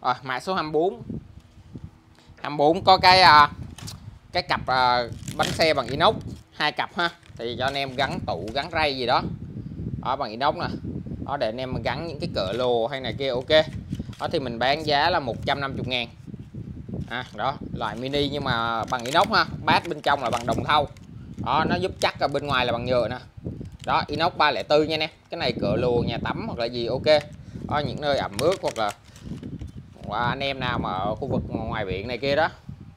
Rồi mã số hai mươi bốn. hai mươi bốn có cái uh, cái cặp uh, bánh xe bằng inox hai cặp ha, thì cho anh em gắn tủ gắn ray gì đó đó bằng inox nè đó, để anh em gắn những cái cỡ lồ hay này kia. Ok đó, thì mình bán giá là một trăm năm mươi ngàn. À, đó loại mini nhưng mà bằng inox ha, bát bên trong là bằng đồng thau đó, nó giúp chắc, ở bên ngoài là bằng nhựa nè đó, inox ba không bốn nha nè. Cái này cỡ lồ nhà tắm hoặc là gì ok đó, những nơi ẩm ướt hoặc là và anh em nào mà ở khu vực ngoài biển này kia đó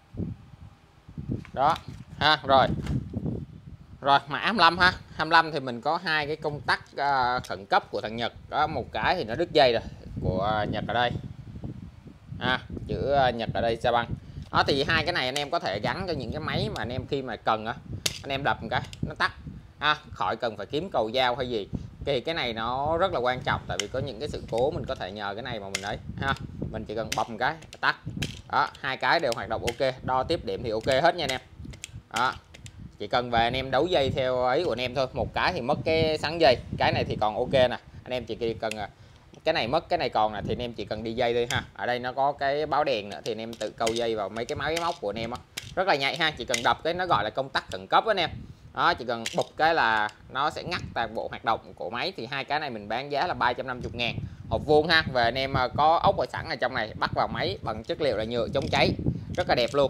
đó ha. Rồi rồi mã hai mươi lăm ha. hai mươi lăm thì mình có hai cái công tắc uh, khẩn cấp của thằng Nhật đó, một cái thì nó đứt dây rồi của Nhật ở đây à, chữ Nhật ở đây Sa băng đó, thì hai cái này anh em có thể gắn cho những cái máy mà anh em khi mà cần á, anh em đập một cái nó tắt à, khỏi cần phải kiếm cầu dao hay gì. Thì cái này nó rất là quan trọng, tại vì có những cái sự cố mình có thể nhờ cái này mà mình ấy ha, mình chỉ cần bấm một cái tắt đó, hai cái đều hoạt động ok, đo tiếp điểm thì ok hết nha anh em đó. Chỉ cần về anh em đấu dây theo ấy của anh em thôi, một cái thì mất cái sắn dây, cái này thì còn ok nè, anh em chỉ cần cái này mất cái này còn nè, thì anh em chỉ cần đi dây thôi ha. Ở đây nó có cái báo đèn nữa thì anh em tự câu dây vào mấy cái máy móc của anh em đó. Rất là nhạy ha, chỉ cần đập cái nó gọi là công tắc khẩn cấp đó anh em đó, chỉ cần bụp cái là nó sẽ ngắt toàn bộ hoạt động của máy. Thì hai cái này mình bán giá là ba trăm năm mươi ngàn, hộp vuông ha. Về anh em có ốc ở sẵn ở trong này, bắt vào máy bằng chất liệu là nhựa chống cháy, rất là đẹp luôn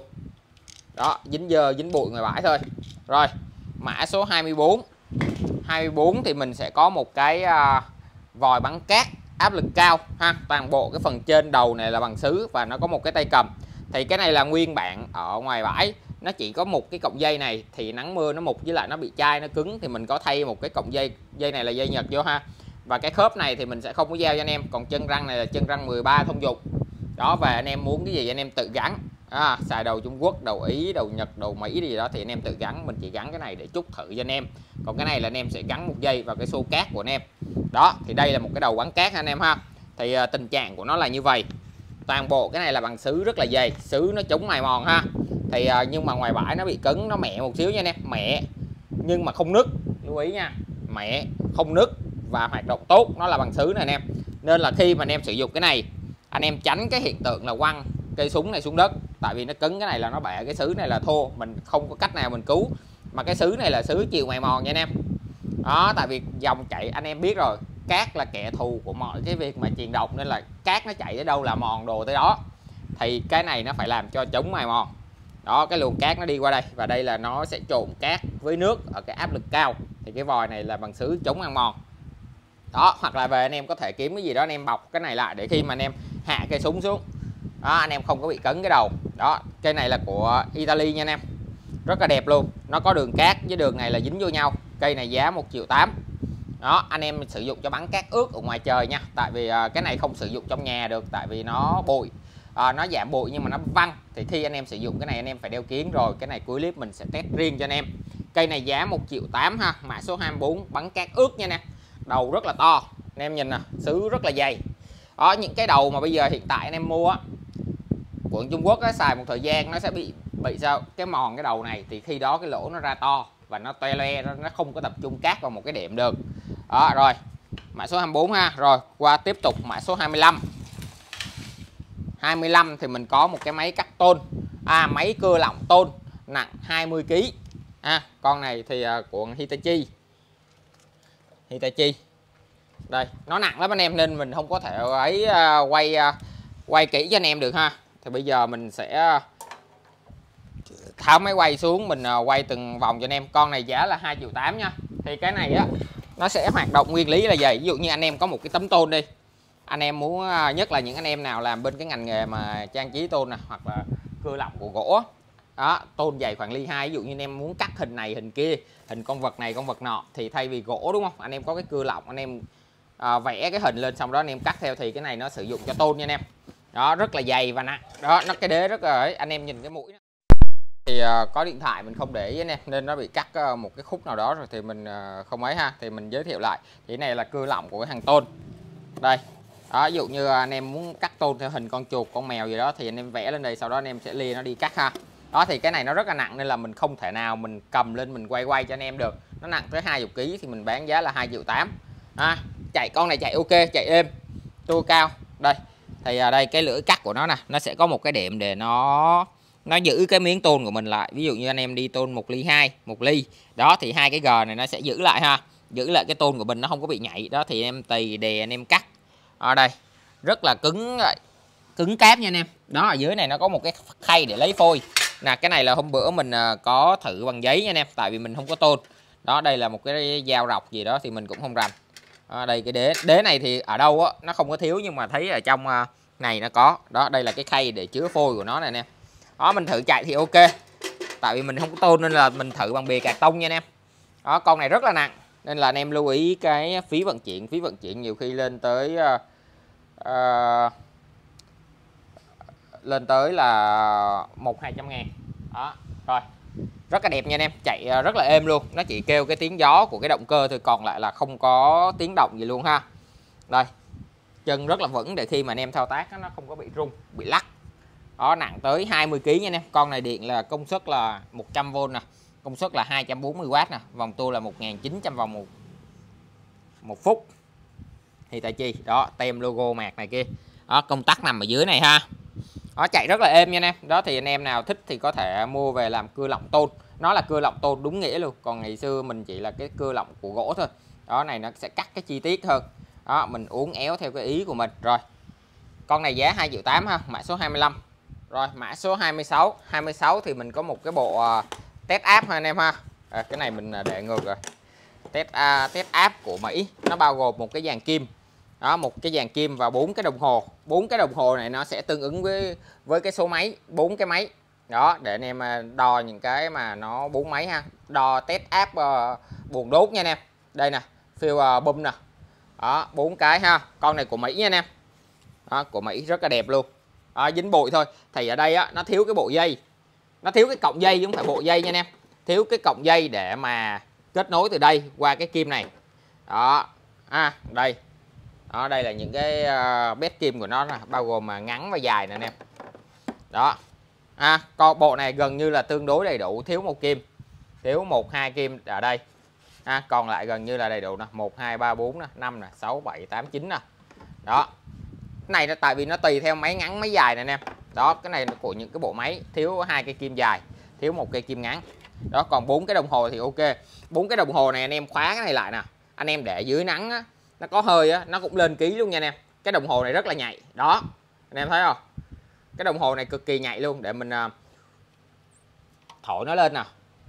đó, dính dơ dính bụi ngoài bãi thôi. Rồi mã số hai mươi bốn. hai mươi bốn thì mình sẽ có một cái uh, vòi bắn cát áp lực cao ha, toàn bộ cái phần trên đầu này là bằng sứ và nó có một cái tay cầm. Thì cái này là nguyên bản ở ngoài bãi, nó chỉ có một cái cọng dây này, thì nắng mưa nó mục với lại nó bị chai nó cứng thì mình có thay một cái cọng dây, dây này là dây Nhật vô ha. Và cái khớp này thì mình sẽ không có giao cho anh em, còn chân răng này là chân răng mười ba thông dụng đó. Về anh em muốn cái gì anh em tự gắn à, xài đầu Trung Quốc, đầu Ý, đầu Nhật, đầu Mỹ gì đó thì anh em tự gắn, mình chỉ gắn cái này để chúc thử cho anh em. Còn cái này là anh em sẽ gắn một dây vào cái xô cát của anh em đó. Thì đây là một cái đầu bắn cát anh em ha. Thì uh, tình trạng của nó là như vậy, toàn bộ cái này là bằng sứ rất là dày, sứ nó chống mài mòn ha. Thì uh, nhưng mà ngoài bãi nó bị cứng, nó mẹ một xíu nha anh em, mẹ nhưng mà không nứt, lưu ý nha, mẹ không nứt và hoạt động tốt, nó là bằng sứ này anh em. Nên là khi mà anh em sử dụng cái này, anh em tránh cái hiện tượng là quăng cây súng này xuống đất, tại vì nó cứng, cái này là nó bẻ, cái sứ này là thô, mình không có cách nào mình cứu. Mà cái sứ này là sứ chịu mài mòn nha anh em đó, tại vì dòng chảy anh em biết rồi, cát là kẻ thù của mọi cái việc mà chuyền độc, nên là cát nó chạy tới đâu là mòn đồ tới đó. Thì cái này nó phải làm cho chống mài mòn đó, cái luồng cát nó đi qua đây và đây là nó sẽ trộn cát với nước ở cái áp lực cao. Thì cái vòi này là bằng sứ chống ăn mòn đó. Hoặc là về anh em có thể kiếm cái gì đó anh em bọc cái này lại để khi mà anh em hạ cây súng xuống đó, anh em không có bị cấn cái đầu đó. Cây này là của Italy nha anh em, rất là đẹp luôn, nó có đường cát với đường này là dính vô nhau. Cây này giá một triệu tám đó, anh em sử dụng cho bắn cát ướt ở ngoài trời nha, tại vì uh, cái này không sử dụng trong nhà được, tại vì nó bụi, uh, nó giảm bụi nhưng mà nó văng. Thì khi anh em sử dụng cái này anh em phải đeo kiếng rồi, cái này cuối clip mình sẽ test riêng cho anh em. Cây này giá một triệu tám ha, mã số hai mươi bốn, bắn cát ướt nha nè, đầu rất là to anh em nhìn nè, sứ rất là dày đó. Những cái đầu mà bây giờ hiện tại anh em mua á, của Trung Quốc á, xài một thời gian nó sẽ bị bị sao cái mòn cái đầu này, thì khi đó cái lỗ nó ra to và nó toe loe, nó, nó không có tập trung cát vào một cái điểm được đó. Rồi mã số hai mươi bốn ha. Rồi qua tiếp tục mã số hai mươi lăm. hai mươi lăm thì mình có một cái máy cắt tôn, à máy cưa lỏng tôn nặng hai mươi ki lô gam à. Con này thì uh, của Hitachi Hitachi đây, nó nặng lắm anh em nên mình không có thể ấy uh, quay uh, quay kỹ cho anh em được ha. Thì bây giờ mình sẽ tháo máy quay xuống, mình uh, quay từng vòng cho anh em. Con này giá là hai triệu tám nha. Thì cái này á nó sẽ hoạt động nguyên lý là gì? Ví dụ như anh em có một cái tấm tôn đi, anh em muốn uh, nhất là những anh em nào làm bên cái ngành nghề mà trang trí tôn nè, hoặc là cưa lỏng của gỗ đó, tôn dày khoảng ly hai, ví dụ như anh em muốn cắt hình này hình kia, hình con vật này con vật nọ, thì thay vì gỗ đúng không, anh em có cái cưa lỏng, anh em à, vẽ cái hình lên xong đó anh em cắt theo, thì cái này nó sử dụng cho tôn nha anh em đó, rất là dày và nặng đó. Nó cái đế rất là ấy, anh em nhìn cái mũi đó. Thì à, có điện thoại mình không để ý anh em nên nó bị cắt à, một cái khúc nào đó rồi thì mình à, không ấy ha. Thì mình giới thiệu lại, thì cái này là cưa lỏng của cái hàng tôn đây đó. Ví dụ như anh em muốn cắt tôn theo hình con chuột con mèo gì đó thì anh em vẽ lên đây, sau đó anh em sẽ lia nó đi cắt ha đó. Thì cái này nó rất là nặng nên là mình không thể nào mình cầm lên mình quay quay cho anh em được, nó nặng tới hai mươi ki lô gam thì mình bán giá là hai triệu tám à. Chạy con này chạy ok, chạy êm, tua cao đây. Thì ở đây cái lưỡi cắt của nó nè, nó sẽ có một cái đệm để nó nó giữ cái miếng tôn của mình lại. Ví dụ như anh em đi tôn một ly hai, một ly đó thì hai cái gờ này nó sẽ giữ lại ha, giữ lại cái tôn của mình nó không có bị nhảy. Đó thì em tì đè anh em cắt ở đây rất là cứng cứng cáp nha anh em. Đó, ở dưới này nó có một cái khay để lấy phôi nè. Cái này là hôm bữa mình có thử bằng giấy nha anh em, tại vì mình không có tôn. Đó, đây là một cái dao rọc gì đó thì mình cũng không rành. Đó, đây cái đế đế này thì ở đâu á nó không có thiếu, nhưng mà thấy ở trong này nó có. Đó, đây là cái khay để chứa phôi của nó này nè. Đó, mình thử chạy thì ok, tại vì mình không có tôn nên là mình thử bằng bìa cạc tông nha anh em. Đó, con này rất là nặng nên là anh em lưu ý cái phí vận chuyển. Phí vận chuyển nhiều khi lên tới uh, uh, lên tới là một hai trăm ngàn. Đó, rồi rất là đẹp nha anh em, chạy rất là êm luôn. Nó chỉ kêu cái tiếng gió của cái động cơ thôi, còn lại là không có tiếng động gì luôn ha. Đây, chân rất là vững để khi mà anh em thao tác nó không có bị rung, bị lắc. Đó, nặng tới hai mươi ki lô gam nha anh em. Con này điện là công suất là một trăm vôn nè, công suất là hai trăm bốn mươi oát nè, vòng tua là một nghìn chín trăm vòng một một phút. Hitachi đó, tem logo mạc này kia. Đó, công tắc nằm ở dưới này ha. Nó chạy rất là êm nha anh em. Đó thì anh em nào thích thì có thể mua về làm cưa lọng tôn. Nó là cưa lọng tôn đúng nghĩa luôn. Còn ngày xưa mình chỉ là cái cưa lọng của gỗ thôi. Đó, này nó sẽ cắt cái chi tiết hơn. Đó, mình uốn éo theo cái ý của mình. Rồi, con này giá hai triệu tám ha, mã số hai mươi lăm. Rồi, mã số hai mươi sáu. hai mươi sáu thì mình có một cái bộ uh, test áp ha anh em ha. À, cái này mình để ngược rồi. Test, uh, test áp của Mỹ. Nó bao gồm một cái dàn kim. Đó, một cái dàn kim và bốn cái đồng hồ. Bốn cái đồng hồ này nó sẽ tương ứng với với cái số máy, bốn cái máy. Đó, để anh em đo những cái mà nó bốn máy ha. Đo test áp uh, buồng đốt nha anh em. Đây nè, fill uh, bum nè. Đó, bốn cái ha. Con này của Mỹ nha anh em. Đó, của Mỹ rất là đẹp luôn. Đó, dính bụi thôi. Thì ở đây á nó thiếu cái bộ dây. Nó thiếu cái cọng dây chứ không phải bộ dây nha anh em. Thiếu cái cọng dây để mà kết nối từ đây qua cái kim này. Đó. À, đây. Đó, đây là những cái uh, bét kim của nó nè, bao gồm mà ngắn và dài nè anh em. Đó. À, con bộ này gần như là tương đối đầy đủ, thiếu một kim. Thiếu một hai kim ở đây. À, còn lại gần như là đầy đủ nè, một hai ba bốn nè, năm nè, sáu bảy tám chín nè. Đó. Cái này nó tại vì nó tùy theo máy ngắn máy dài nè anh em. Đó, cái này là của những cái bộ máy thiếu hai cây kim dài, thiếu một cây kim ngắn. Đó, còn bốn cái đồng hồ thì ok. Bốn cái đồng hồ này anh em khóa cái này lại nè. Anh em để dưới nắng á, nó có hơi á, nó cũng lên ký luôn nha anh em. Cái đồng hồ này rất là nhạy. Đó, anh em thấy không? Cái đồng hồ này cực kỳ nhạy luôn. Để mình uh, thổi nó lên nè.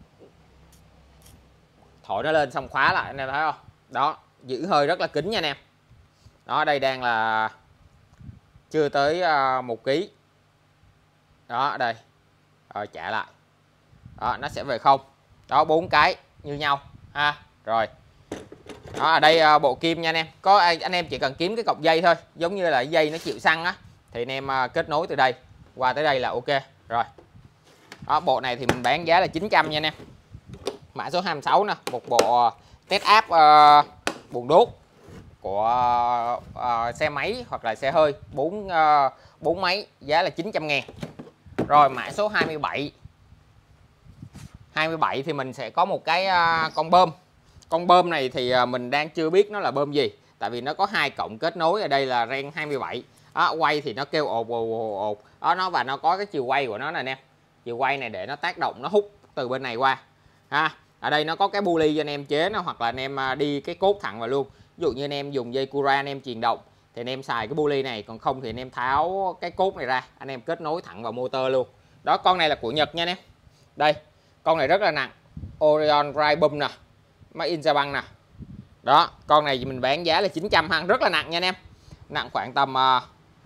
Thổi nó lên xong khóa lại, anh em thấy không? Đó, giữ hơi rất là kín nha anh em. Đó, đây đang là chưa tới uh, một ký. Đó, đây. Rồi trả lại. Đó, nó sẽ về không. Đó, bốn cái như nhau ha. Rồi. Đó, ở đây uh, bộ kim nha anh em. Có anh em chỉ cần kiếm cái cọc dây thôi, giống như là dây nó chịu xăng á, thì anh em uh, kết nối từ đây qua tới đây là ok. Rồi. Đó, bộ này thì mình bán giá là chín trăm nha anh em. Mã số hai mươi sáu nè, một bộ uh, test áp uh, buồng đốt của uh, xe máy hoặc là xe hơi, bốn uh, bốn máy, giá là chín trăm ngàn. Rồi, mã số hai mươi bảy. hai mươi bảy thì mình sẽ có một cái uh, con bơm. Con bơm này thì uh, mình đang chưa biết nó là bơm gì, tại vì nó có hai cổng kết nối ở đây là ren hai mươi bảy. Đó, quay thì nó kêu ồn ồn ồn ồn. Đó, nó và nó có cái chiều quay của nó nè anh em. Chiều quay này để nó tác động, nó hút từ bên này qua. Ha, ở đây nó có cái bu ly cho anh em chế nó, hoặc là anh em uh, đi cái cốt thẳng vào luôn. Ví dụ như anh em dùng dây Cura anh em truyền động thì anh em xài cái bu ly này, còn không thì anh em tháo cái cốt này ra, anh em kết nối thẳng vào motor luôn. Đó, con này là của Nhật nha anh em. Đây, con này rất là nặng. Orion Ride Bum nè, Made in Japan nè. Đó, con này mình bán giá là chín trăm ha, rất là nặng nha anh em. Nặng khoảng tầm uh,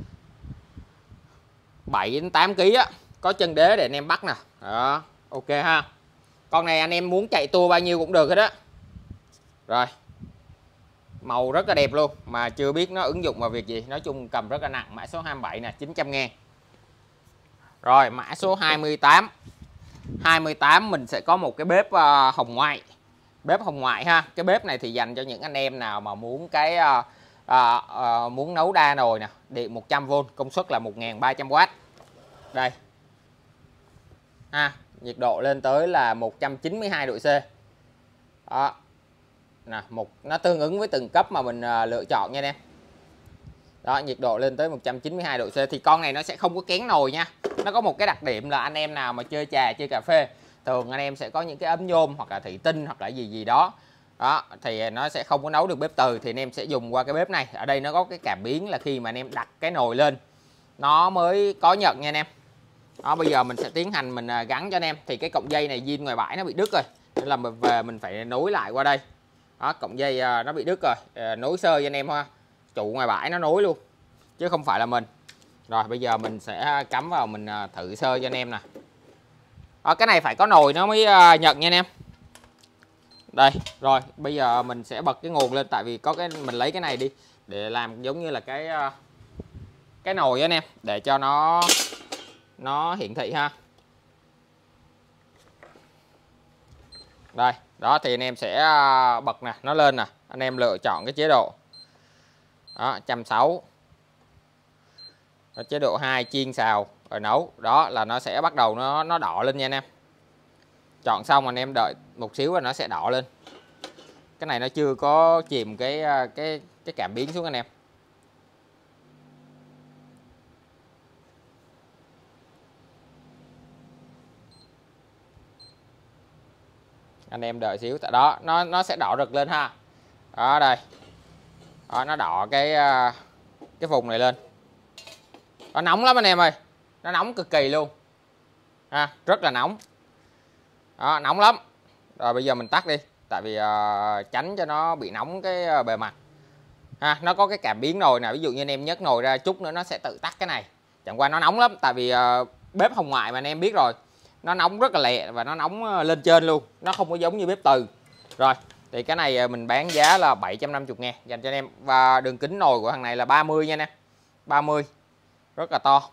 bảy đến tám ki lô gam á, có chân đế để anh em bắt nè. Đó, ok ha. Con này anh em muốn chạy tua bao nhiêu cũng được hết á. Rồi. Màu rất là đẹp luôn, mà chưa biết nó ứng dụng vào việc gì. Nói chung cầm rất là nặng. Mã số hai mươi bảy nè, chín trăm ngàn. Rồi, mã số hai mươi tám. hai mươi tám mình sẽ có một cái bếp uh, hồng ngoại. Bếp hồng ngoại ha. Cái bếp này thì dành cho những anh em nào mà muốn cái uh, uh, uh, muốn nấu đa nồi nè, điện một trăm vôn, công suất là một nghìn ba trăm oát. Đây. Ha, nhiệt độ lên tới là một trăm chín mươi hai độ C. Đó. Nè, một nó tương ứng với từng cấp mà mình uh, lựa chọn nha anh em. Đó, nhiệt độ lên tới một trăm chín mươi hai độ C. Thì con này nó sẽ không có kén nồi nha. Nó có một cái đặc điểm là anh em nào mà chơi trà, chơi cà phê, thường anh em sẽ có những cái ấm nhôm hoặc là thủy tinh hoặc là gì gì đó. Đó, thì nó sẽ không có nấu được bếp từ, thì anh em sẽ dùng qua cái bếp này. Ở đây nó có cái cảm biến là khi mà anh em đặt cái nồi lên nó mới có nhận nha anh em. Đó, bây giờ mình sẽ tiến hành mình gắn cho anh em. Thì cái cọng dây này zin ngoài bãi nó bị đứt rồi, nên là mình về mình phải nối lại qua đây. Đó, cọng dây nó bị đứt rồi, nối sơ cho anh em ha. Trụ ngoài bãi nó nối luôn chứ không phải là mình. Rồi bây giờ mình sẽ cắm vào mình thử sơ cho anh em nè. Đó, cái này phải có nồi nó mới nhận nha anh em. Đây, rồi bây giờ mình sẽ bật cái nguồn lên, tại vì có cái mình lấy cái này đi để làm giống như là cái cái nồi anh em, để cho nó nó hiển thị ha. Đây, đó thì anh em sẽ bật nè, nó lên nè, anh em lựa chọn cái chế độ. Đó, một trăm sáu mươi. Đó, chế độ hai chiên xào rồi nấu. Đó là nó sẽ bắt đầu nó nó đỏ lên nha anh em. Chọn xong anh em đợi một xíu là nó sẽ đỏ lên. Cái này nó chưa có chìm cái cái cái cảm biến xuống anh em. Anh em đợi xíu, tại đó nó nó sẽ đỏ rực lên ha. Đó đây. Đó, nó đỏ cái cái vùng này lên. Nó nóng lắm anh em ơi. Nó nóng cực kỳ luôn. Ha, rất là nóng. Đó, nóng lắm. Rồi bây giờ mình tắt đi, tại vì uh, tránh cho nó bị nóng cái uh, bề mặt. Ha, nó có cái cảm biến nồi nè, ví dụ như anh em nhấc nồi ra chút nữa nó sẽ tự tắt cái này. Chẳng qua nó nóng lắm, tại vì uh, bếp hồng ngoại mà anh em biết rồi. Nó nóng rất là lẹ và nó nóng uh, lên trên luôn. Nó không có giống như bếp từ. Rồi, thì cái này uh, mình bán giá là bảy trăm năm mươi ngàn dành cho anh em. Và đường kính nồi của thằng này là ba mươi nha nè. ba mươi. Rất là to.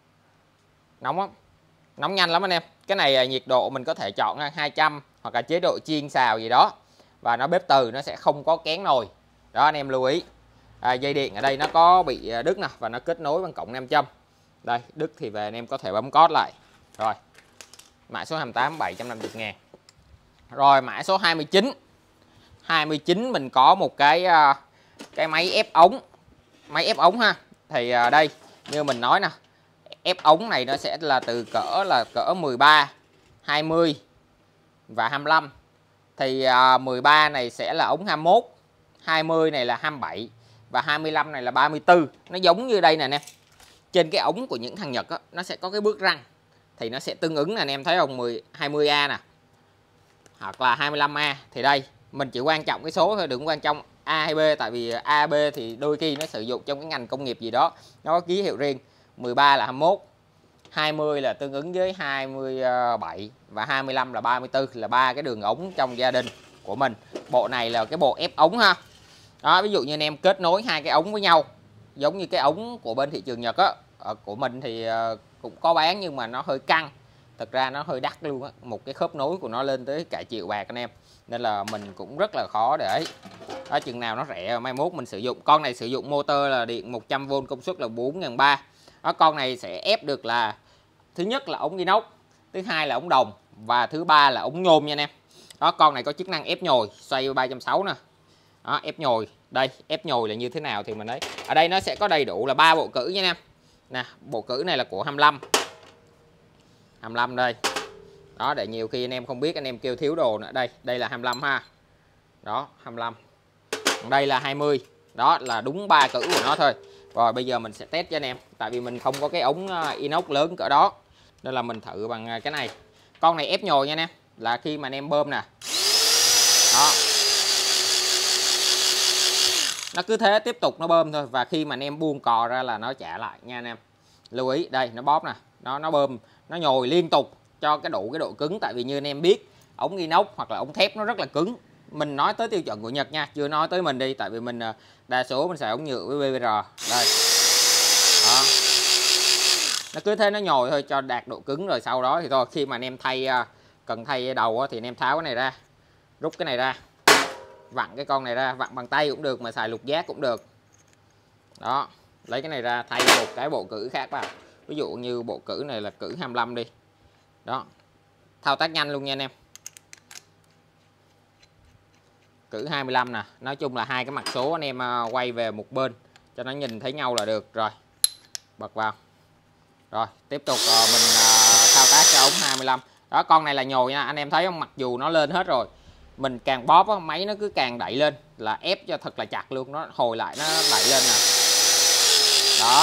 Nóng lắm. Nóng nhanh lắm anh em. Cái này nhiệt độ mình có thể chọn hai trăm hoặc là chế độ chiên xào gì đó. Và nó bếp từ nó sẽ không có kén nồi. Đó anh em lưu ý. À, dây điện ở đây nó có bị đứt nè, và nó kết nối bằng cổng nam châm. Đây, đứt thì về anh em có thể bấm cót lại. Rồi. Mã số hai mươi tám bảy trăm năm mươi ngàn. Rồi mã số hai mươi chín. hai mươi chín mình có một cái cái máy ép ống. Máy ép ống ha. Thì đây như mình nói nè, ép ống này nó sẽ là từ cỡ là cỡ mười ba, hai mươi và hai mươi lăm. Thì à, mười ba này sẽ là ống hai mươi mốt, hai mươi này là hai mươi bảy và hai mươi lăm này là ba mươi tư. Nó giống như đây nè anh em. Trên cái ống của những thằng Nhật á, nó sẽ có cái bước răng. Thì nó sẽ tương ứng nè anh em thấy không, mười, hai mươi A nè. Hoặc là hai mươi lăm A. Thì đây, mình chỉ quan trọng cái số thôi, đừng quan trọng A hay B. Tại vì A, B thì đôi khi nó sử dụng trong cái ngành công nghiệp gì đó, nó có ký hiệu riêng. mười ba là hai mươi mốt, hai mươi là tương ứng với hai mươi bảy và hai mươi lăm là ba mươi tư, là ba cái đường ống trong gia đình của mình. Bộ này là cái bộ ép ống ha. Đó, ví dụ như anh em kết nối hai cái ống với nhau, giống như cái ống của bên thị trường Nhật á, của mình thì cũng có bán nhưng mà nó hơi căng. Thật ra nó hơi đắt luôn á, một cái khớp nối của nó lên tới cả triệu bạc anh em. Nên là mình cũng rất là khó để đó, chừng nào nó rẻ mai mốt mình sử dụng. Con này sử dụng motor là điện một trăm vôn, công suất là bốn nghìn ba trăm. Đó, con này sẽ ép được là thứ nhất là ống inox, thứ hai là ống đồng và thứ ba là ống nhôm nha anh em. Đó, con này có chức năng ép nhồi, xoay ba trăm sáu mươi nè. Đó, ép nhồi. Đây, ép nhồi là như thế nào thì mình thấy. Ở đây nó sẽ có đầy đủ là ba bộ cử nha anh em. Nè, bộ cử này là của hai mươi lăm. hai mươi lăm đây. Đó, để nhiều khi anh em không biết, anh em kêu thiếu đồ nữa. Đây, đây là hai mươi lăm ha. Đó, hai mươi lăm. Đây là hai mươi. Đó là đúng ba cử của nó thôi. Rồi bây giờ mình sẽ test cho anh em. Tại vì mình không có cái ống inox lớn cỡ đó, nên là mình thử bằng cái này. Con này ép nhồi nha anh em. Là khi mà anh em bơm nè, đó, nó cứ thế tiếp tục nó bơm thôi. Và khi mà anh em buông cò ra là nó trả lại nha anh em. Lưu ý, đây nó bóp nè, nó nó bơm, nó nhồi liên tục cho cái đủ cái độ cứng. Tại vì như anh em biết, ống inox hoặc là ống thép nó rất là cứng. Mình nói tới tiêu chuẩn của Nhật nha, chưa nói tới mình đi. Tại vì mình đa số mình xài ống nhựa với bê vê rờ. Đây. Đó. Nó cứ thế nó nhồi thôi cho đạt độ cứng, rồi sau đó thì thôi. Khi mà anh em thay, cần thay đầu thì anh em tháo cái này ra, rút cái này ra, vặn cái con này ra, vặn bằng tay cũng được mà xài lục giác cũng được. Đó, lấy cái này ra thay một cái bộ cử khác vào. Ví dụ như bộ cử này là cử hai mươi lăm đi. Đó, thao tác nhanh luôn nha anh em. Cử hai mươi lăm nè. Nói chung là hai cái mặt số anh em quay về một bên cho nó nhìn thấy nhau là được. Rồi bật vào. Rồi tiếp tục uh, mình uh, thao tác cho ống hai mươi lăm. Đó, con này là nhồi nha, anh em thấy không, mặc dù nó lên hết rồi, mình càng bóp á, máy nó cứ càng đẩy lên, là ép cho thật là chặt luôn, nó hồi lại nó đẩy lên nè. Đó.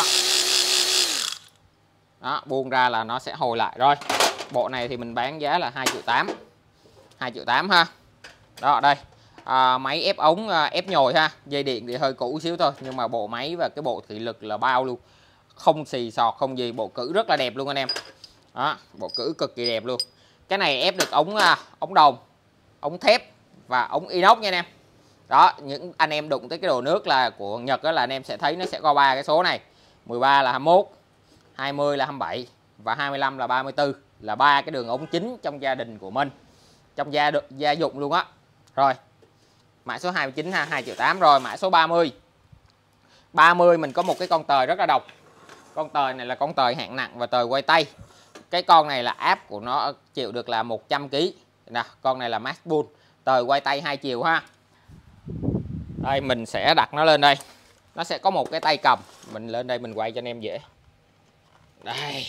Đó, buông ra là nó sẽ hồi lại. Rồi, bộ này thì mình bán giá là hai triệu tám. hai triệu tám ha. Đó, đây. À, máy ép ống, ép nhồi ha. Dây điện thì hơi cũ xíu thôi, nhưng mà bộ máy và cái bộ thủy lực là bao luôn. Không xì sọt không gì, bộ cữ rất là đẹp luôn anh em. Đó, bộ cữ cực kỳ đẹp luôn. Cái này ép được ống ống đồng, ống thép và ống inox nha anh em. Đó, những anh em đụng tới cái đồ nước là của Nhật đó là anh em sẽ thấy nó sẽ có ba cái số này. mười ba là hai mươi mốt, hai mươi là hai mươi bảy và hai mươi lăm là ba mươi tư, là ba cái đường ống chính trong gia đình của mình, trong gia gia dụng luôn á. Rồi. Mã số hai mươi chín ha, hai triệu tám. Rồi mã số ba mươi. ba mươi mình có một cái con tời rất là độc. Con tời này là con tời hạng nặng và tời quay tay. Cái con này là áp của nó chịu được là một trăm ki lô gam. Nè, con này là Max Bull, tời quay tay hai chiều ha. Đây mình sẽ đặt nó lên đây. Nó sẽ có một cái tay cầm, mình lên đây mình quay cho anh em dễ. Đây.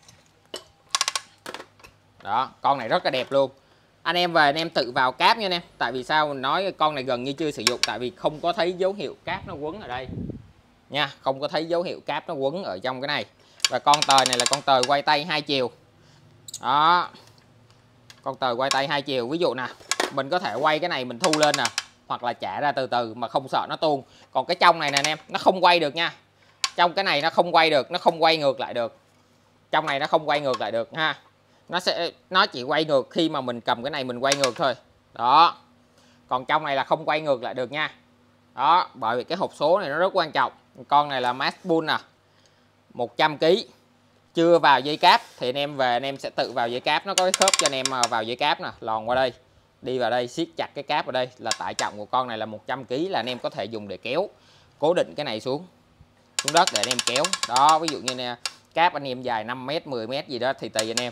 Đó, con này rất là đẹp luôn. Anh em về anh em tự vào cáp nha anh em. Tại vì sao mình nói con này gần như chưa sử dụng, tại vì không có thấy dấu hiệu cáp nó quấn ở đây. Nha, không có thấy dấu hiệu cáp nó quấn ở trong cái này. Và con tời này là con tời quay tay hai chiều. Đó. Con tời quay tay hai chiều, ví dụ nè, mình có thể quay cái này mình thu lên nè, hoặc là trả ra từ từ mà không sợ nó tuôn. Còn cái trong này nè anh em, nó không quay được nha. Trong cái này nó không quay được, nó không quay ngược lại được. Trong này nó không quay ngược lại được ha. Nó sẽ nó chỉ quay ngược khi mà mình cầm cái này mình quay ngược thôi. Đó. Còn trong này là không quay ngược lại được nha. Đó, bởi vì cái hộp số này nó rất quan trọng. Con này là Max Bull nè, một trăm ki lô gam, chưa vào dây cáp thì anh em về anh em sẽ tự vào dây cáp. Nó có cái khớp cho anh em vào dây cáp nè, lòn qua đây, đi vào đây siết chặt cái cáp ở đây. Là tải trọng của con này là một trăm ki lô gam, là anh em có thể dùng để kéo, cố định cái này xuống xuống đất để anh em kéo. Đó, ví dụ như nè, cáp anh em dài năm mét, mười mét gì đó thì tùy anh em.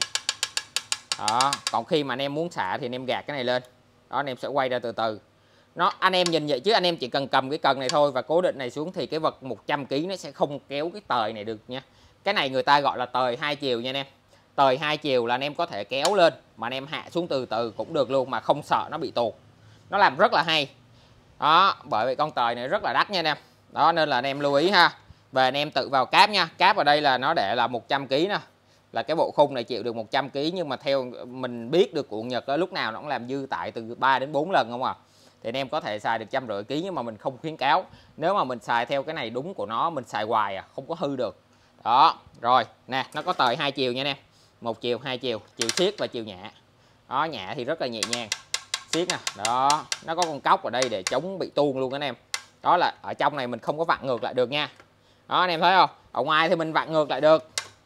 Đó, còn khi mà anh em muốn xả thì anh em gạt cái này lên. Đó, anh em sẽ quay ra từ từ. Nó anh em nhìn vậy chứ anh em chỉ cần cầm cái cần này thôi và cố định này xuống thì cái vật một trăm ki lô gam nó sẽ không kéo cái tời này được nha. Cái này người ta gọi là tời hai chiều nha anh em. Tời hai chiều là anh em có thể kéo lên mà anh em hạ xuống từ từ cũng được luôn mà không sợ nó bị tuột. Nó làm rất là hay. Đó, bởi vì con tời này rất là đắt nha anh em. Đó nên là anh em lưu ý ha. Về anh em tự vào cáp nha. Cáp ở đây là nó để là một trăm ki lô gam nè. Là cái bộ khung này chịu được một trăm ki lô gam, nhưng mà theo mình biết được của Nhật đó, lúc nào nó cũng làm dư tải từ ba đến bốn lần không à. Thì anh em có thể xài được trăm rưỡi ký, nhưng mà mình không khuyến cáo. Nếu mà mình xài theo cái này đúng của nó, mình xài hoài à, không có hư được. Đó, rồi, nè, nó có tời hai chiều nha anh em. Một chiều, hai chiều, chiều siết và chiều nhẹ. Đó, nhẹ thì rất là nhẹ nhàng. Siết nè, đó, nó có con cốc ở đây để chống bị tuôn luôn anh em. Đó là ở trong này mình không có vặn ngược lại được nha. Đó anh em thấy không? Ở ngoài thì mình vặn ngược lại được.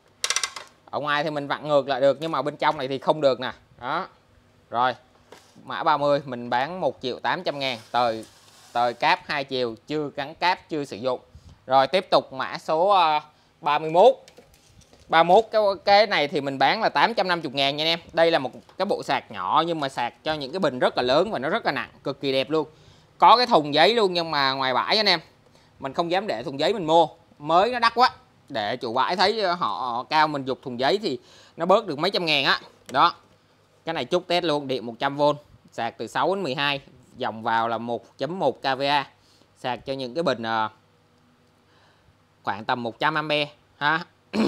Ở ngoài thì mình vặn ngược lại được, nhưng mà bên trong này thì không được nè. Đó. Rồi. Mã ba mươi mình bán một triệu tám trăm ngàn, tời tời cáp hai chiều, chưa gắn cáp, chưa sử dụng. Rồi tiếp tục mã số ba mươi mốt. ba mươi mốt cái cái này thì mình bán là tám trăm năm mươi ngàn nha anh em. Đây là một cái bộ sạc nhỏ nhưng mà sạc cho những cái bình rất là lớn và nó rất là nặng, cực kỳ đẹp luôn. Có cái thùng giấy luôn, nhưng mà ngoài bãi anh em, mình không dám để thùng giấy mình mua, mới nó đắt quá. Để chủ bãi thấy họ cao mình giục thùng giấy thì nó bớt được mấy trăm ngàn á. Đó. Cái này chút test luôn, điện một trăm vôn, sạc từ sáu đến mười hai, dòng vào là một chấm một ki vê a. Sạc cho những cái bình uh, khoảng tầm một trăm am pe ha.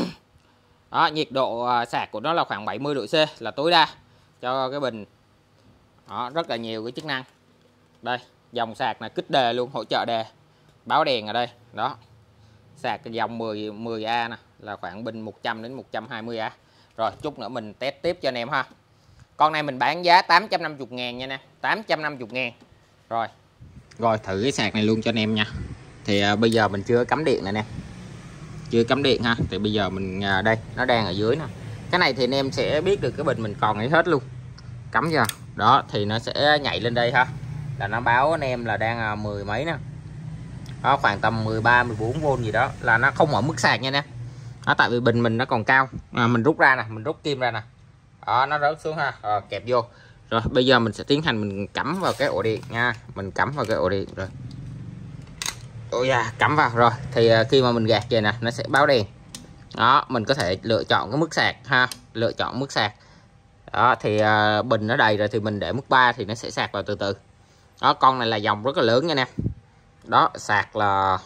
Đó, nhiệt độ uh, sạc của nó là khoảng bảy mươi độ C là tối đa cho cái bình. Đó, rất là nhiều cái chức năng. Đây, dòng sạc là kích đề luôn, hỗ trợ đề, báo đèn ở đây. Đó. Sạc cái dòng mười mười A nè, là khoảng bình một trăm đến một trăm hai mươi A. Rồi, chút nữa mình test tiếp cho anh em ha. Con này mình bán giá tám trăm năm mươi ngàn nha nè, tám trăm năm mươi ngàn. Rồi. Rồi thử cái sạc này luôn cho anh em nha. Thì uh, bây giờ mình chưa cắm điện này nè. Chưa cắm điện ha. Thì bây giờ mình uh, đây, nó đang ở dưới nè. Cái này thì anh em sẽ biết được cái bình mình còn ấy hết luôn. Cắm vào. Đó thì nó sẽ nhảy lên đây ha. Là nó báo anh em là đang uh, mười mấy nè. Đó, khoảng tầm mười ba mười bốn vôn gì đó, là nó không ở mức sạc nha nè. Đó, tại vì bình mình nó còn cao. À, mình rút ra nè, mình rút kim ra nè. Đó, nó rớt xuống ha, à, kẹp vô. Rồi bây giờ mình sẽ tiến hành mình cắm vào cái ổ điện nha. Mình cắm vào cái ổ điện rồi. ôi da, cắm vào rồi thì khi mà mình gạt về nè nó sẽ báo đèn. Đó, mình có thể lựa chọn cái mức sạc ha, lựa chọn mức sạc. Đó thì uh, bình nó đầy rồi thì mình để mức ba thì nó sẽ sạc vào từ từ. Đó, con này là dòng rất là lớn nha anh em. Đó, sạc là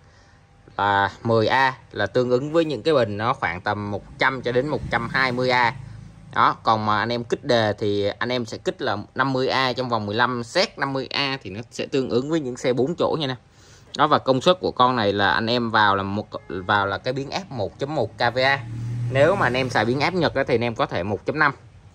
là mười A, là tương ứng với những cái bình nó khoảng tầm một trăm cho đến một trăm hai mươi A. Đó, còn mà anh em kích đề thì anh em sẽ kích là năm mươi A trong vòng mười lăm set, năm mươi A thì nó sẽ tương ứng với những xe bốn chỗ nha nè. Đó, và công suất của con này là anh em vào là một vào là cái biến áp một chấm một ki vê a. Nếu mà anh em xài biến áp Nhật thì anh em có thể một chấm năm.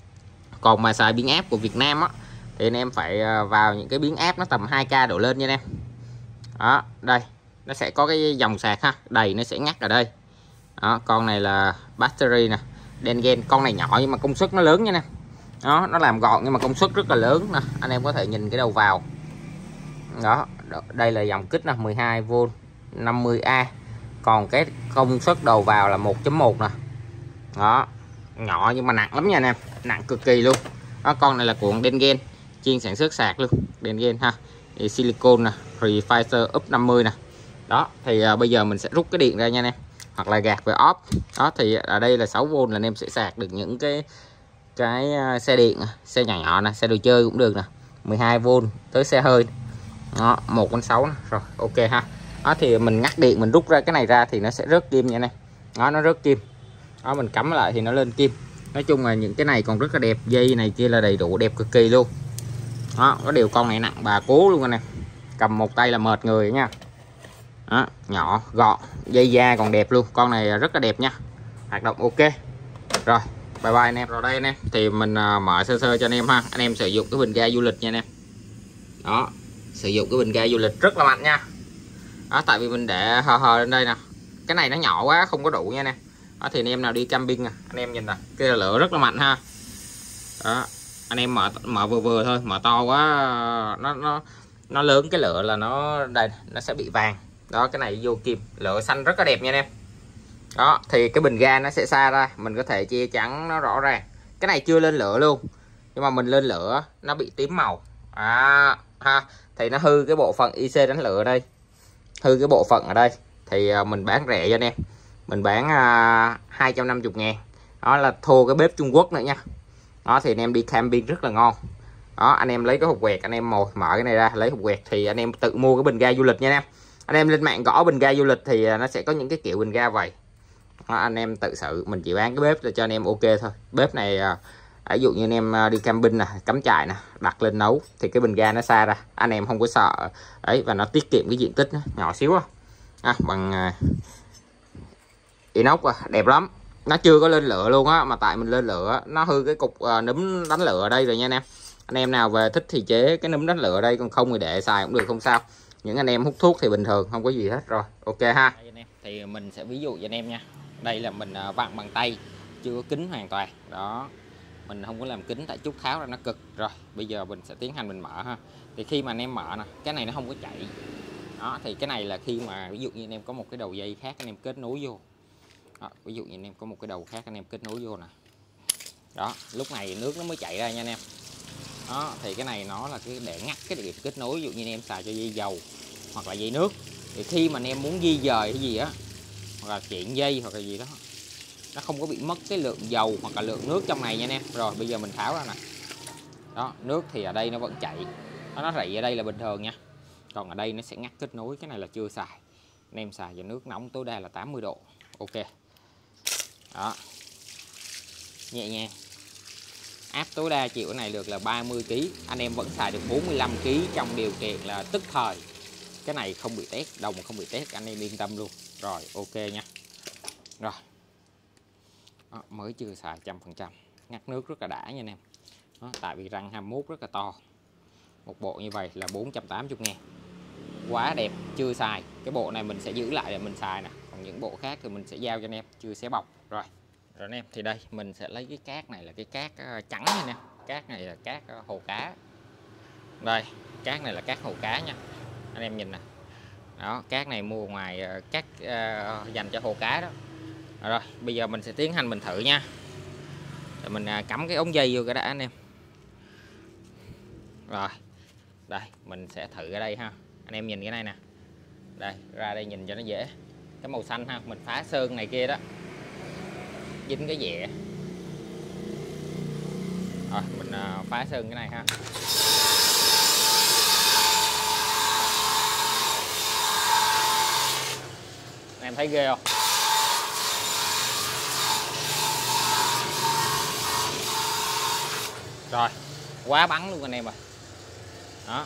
Còn mà xài biến áp của Việt Nam á thì anh em phải vào những cái biến áp nó tầm hai K đổ lên nha anh em. Đó, đây nó sẽ có cái dòng sạc ha, đầy nó sẽ ngắt ở đây. Đó, con này là battery nè, Dengen, con này nhỏ nhưng mà công suất nó lớn nha nè. Đó, nó làm gọn nhưng mà công suất rất là lớn nè, anh em có thể nhìn cái đầu vào. Đó, đây là dòng kích nè, mười hai vôn năm mươi A. Còn cái công suất đầu vào là một chấm một nè. Đó, nhỏ nhưng mà nặng lắm nha anh em, nặng cực kỳ luôn. Đó, con này là của Dengen, chuyên sản xuất sạc luôn, Dengen ha. Thì silicon nè, Refiser up năm mươi nè. Đó, thì uh, bây giờ mình sẽ rút cái điện ra nha anh em, hoặc là gạt về off. Đó, thì ở đây là sáu vôn là anh em sẽ sạc được những cái cái uh, xe điện, xe nhỏ nhỏ nè, xe đồ chơi cũng được nè, mười hai vôn tới xe hơi. Đó, một con sáu nè. Rồi, ok ha. Đó, thì mình ngắt điện, mình rút ra cái này ra thì nó sẽ rớt kim nha anh em. Đó, nó rớt kim. Đó, mình cắm lại thì nó lên kim. Nói chung là những cái này còn rất là đẹp, dây này kia là đầy đủ đẹp cực kỳ luôn. Đó, có điều con này nặng bà cố luôn anh em, cầm một tay là mệt người nha. Đó, nhỏ gọn, dây da còn đẹp luôn, con này rất là đẹp nha, hoạt động ok. Rồi, bye bye anh em. Rồi đây anh em, thì mình mở sơ sơ cho anh em ha. Anh em sử dụng cái bình ga du lịch nha anh em. Đó, sử dụng cái bình ga du lịch rất là mạnh nha. Đó, tại vì mình để hờ hờ lên đây nè, cái này nó nhỏ quá không có đủ nha anh em. Đó, thì anh em nào đi camping nè, anh em nhìn nè, cái lửa rất là mạnh ha. Đó, anh em mở mở vừa vừa thôi, mở to quá nó nó nó lớn cái lửa là nó đây nó sẽ bị vàng. Đó, cái này vô kim, lửa xanh rất là đẹp nha anh em. Đó, thì cái bình ga nó sẽ xa ra, mình có thể che chắn nó rõ ràng. Cái này chưa lên lửa luôn, nhưng mà mình lên lửa nó bị tím màu à, ha, thì nó hư cái bộ phận i xê đánh lửa ở đây, hư cái bộ phận ở đây thì mình bán rẻ cho anh em, mình bán uh, hai trăm năm mươi ngàn. Đó là thua cái bếp Trung Quốc nữa nha. Đó, thì anh em đi camping rất là ngon. Đó, anh em lấy cái hộp quẹt, anh em mở cái này ra lấy hộp quẹt thì anh em tự mua cái bình ga du lịch nha anh em. Anh em lên mạng gõ bình ga du lịch thì nó sẽ có những cái kiểu bình ga vậy. Đó, anh em tự sự, mình chỉ bán cái bếp để cho anh em ok thôi. Bếp này ví dụ như anh em đi camping nè, cắm trại nè, đặt lên nấu thì cái bình ga nó xa ra, anh em không có sợ ấy, và nó tiết kiệm cái diện tích đó, nhỏ xíu á. À, bằng inox à, đẹp lắm. Nó chưa có lên lửa luôn á, mà tại mình lên lửa nó hư cái cục uh, núm đánh lửa ở đây rồi nha anh em. Anh em nào về thích thì chế cái núm đánh lửa ở đây, còn không thì để xài cũng được, không sao. Những anh em hút thuốc thì bình thường, không có gì hết. Rồi, ok ha. Đây anh em, thì mình sẽ ví dụ cho anh em nha. Đây là mình uh, vặn bằng tay, chưa có kính hoàn toàn. Đó, mình không có làm kính tại chút tháo ra nó cực. Rồi, bây giờ mình sẽ tiến hành mình mở ha. Thì khi mà anh em mở nè, cái này nó không có chạy. Đó, thì cái này là khi mà ví dụ như anh em có một cái đầu dây khác anh em kết nối vô. Đó, ví dụ như anh em có một cái đầu khác anh em kết nối vô nè. Đó, lúc này nước nó mới chạy ra nha anh em. Đó, thì cái này nó là cái để ngắt cái điểm kết nối, ví dụ như anh em xài cho dây dầu hoặc là dây nước, thì khi mà anh em muốn di dời cái gì á, hoặc là chuyển dây hoặc là gì đó, nó không có bị mất cái lượng dầu hoặc là lượng nước trong này nha anh em. Rồi bây giờ mình tháo ra nè. Đó, nước thì ở đây nó vẫn chạy, nó rỉ ở đây là bình thường nha, còn ở đây nó sẽ ngắt kết nối. Cái này là chưa xài, anh em xài cho nước nóng tối đa là tám mươi độ. Ok. Đó, nhẹ nhàng, áp tối đa chịu cái này được là ba mươi ki lô gam, anh em vẫn xài được bốn mươi lăm ki lô gam trong điều kiện là tức thời. Cái này không bị tét, đồng không bị tét, anh em yên tâm luôn. Rồi, ok nha. Rồi. Đó, mới chưa xài trăm phần trăm, ngắt nước rất là đã nha anh em. Đó, tại vì răng hai mươi mốt rất là to. Một bộ như vậy là bốn trăm tám mươi ngàn. Quá đẹp, chưa xài. Cái bộ này mình sẽ giữ lại để mình xài nè, còn những bộ khác thì mình sẽ giao cho anh em, chưa xé bọc. Rồi. Rồi anh em, thì đây mình sẽ lấy cái cát này là cái cát trắng nha nè, cát này là cát hồ cá. Đây, cát này là cát hồ cá nha. Anh em nhìn nè. Đó, cát này mua ngoài cát uh, dành cho hồ cá đó. Rồi, bây giờ mình sẽ tiến hành mình thử nha. Rồi mình uh, cắm cái ống dây vô cái đã anh em. Rồi. Đây, mình sẽ thử ở đây ha. Anh em nhìn cái này nè. Đây, ra đây nhìn cho nó dễ. Cái màu xanh ha, mình phá sơn này kia đó, dính cái dẻ. Rồi mình phá sơn cái này ha. Em thấy ghê không? Rồi, quá bắn luôn anh em ơi. Đó.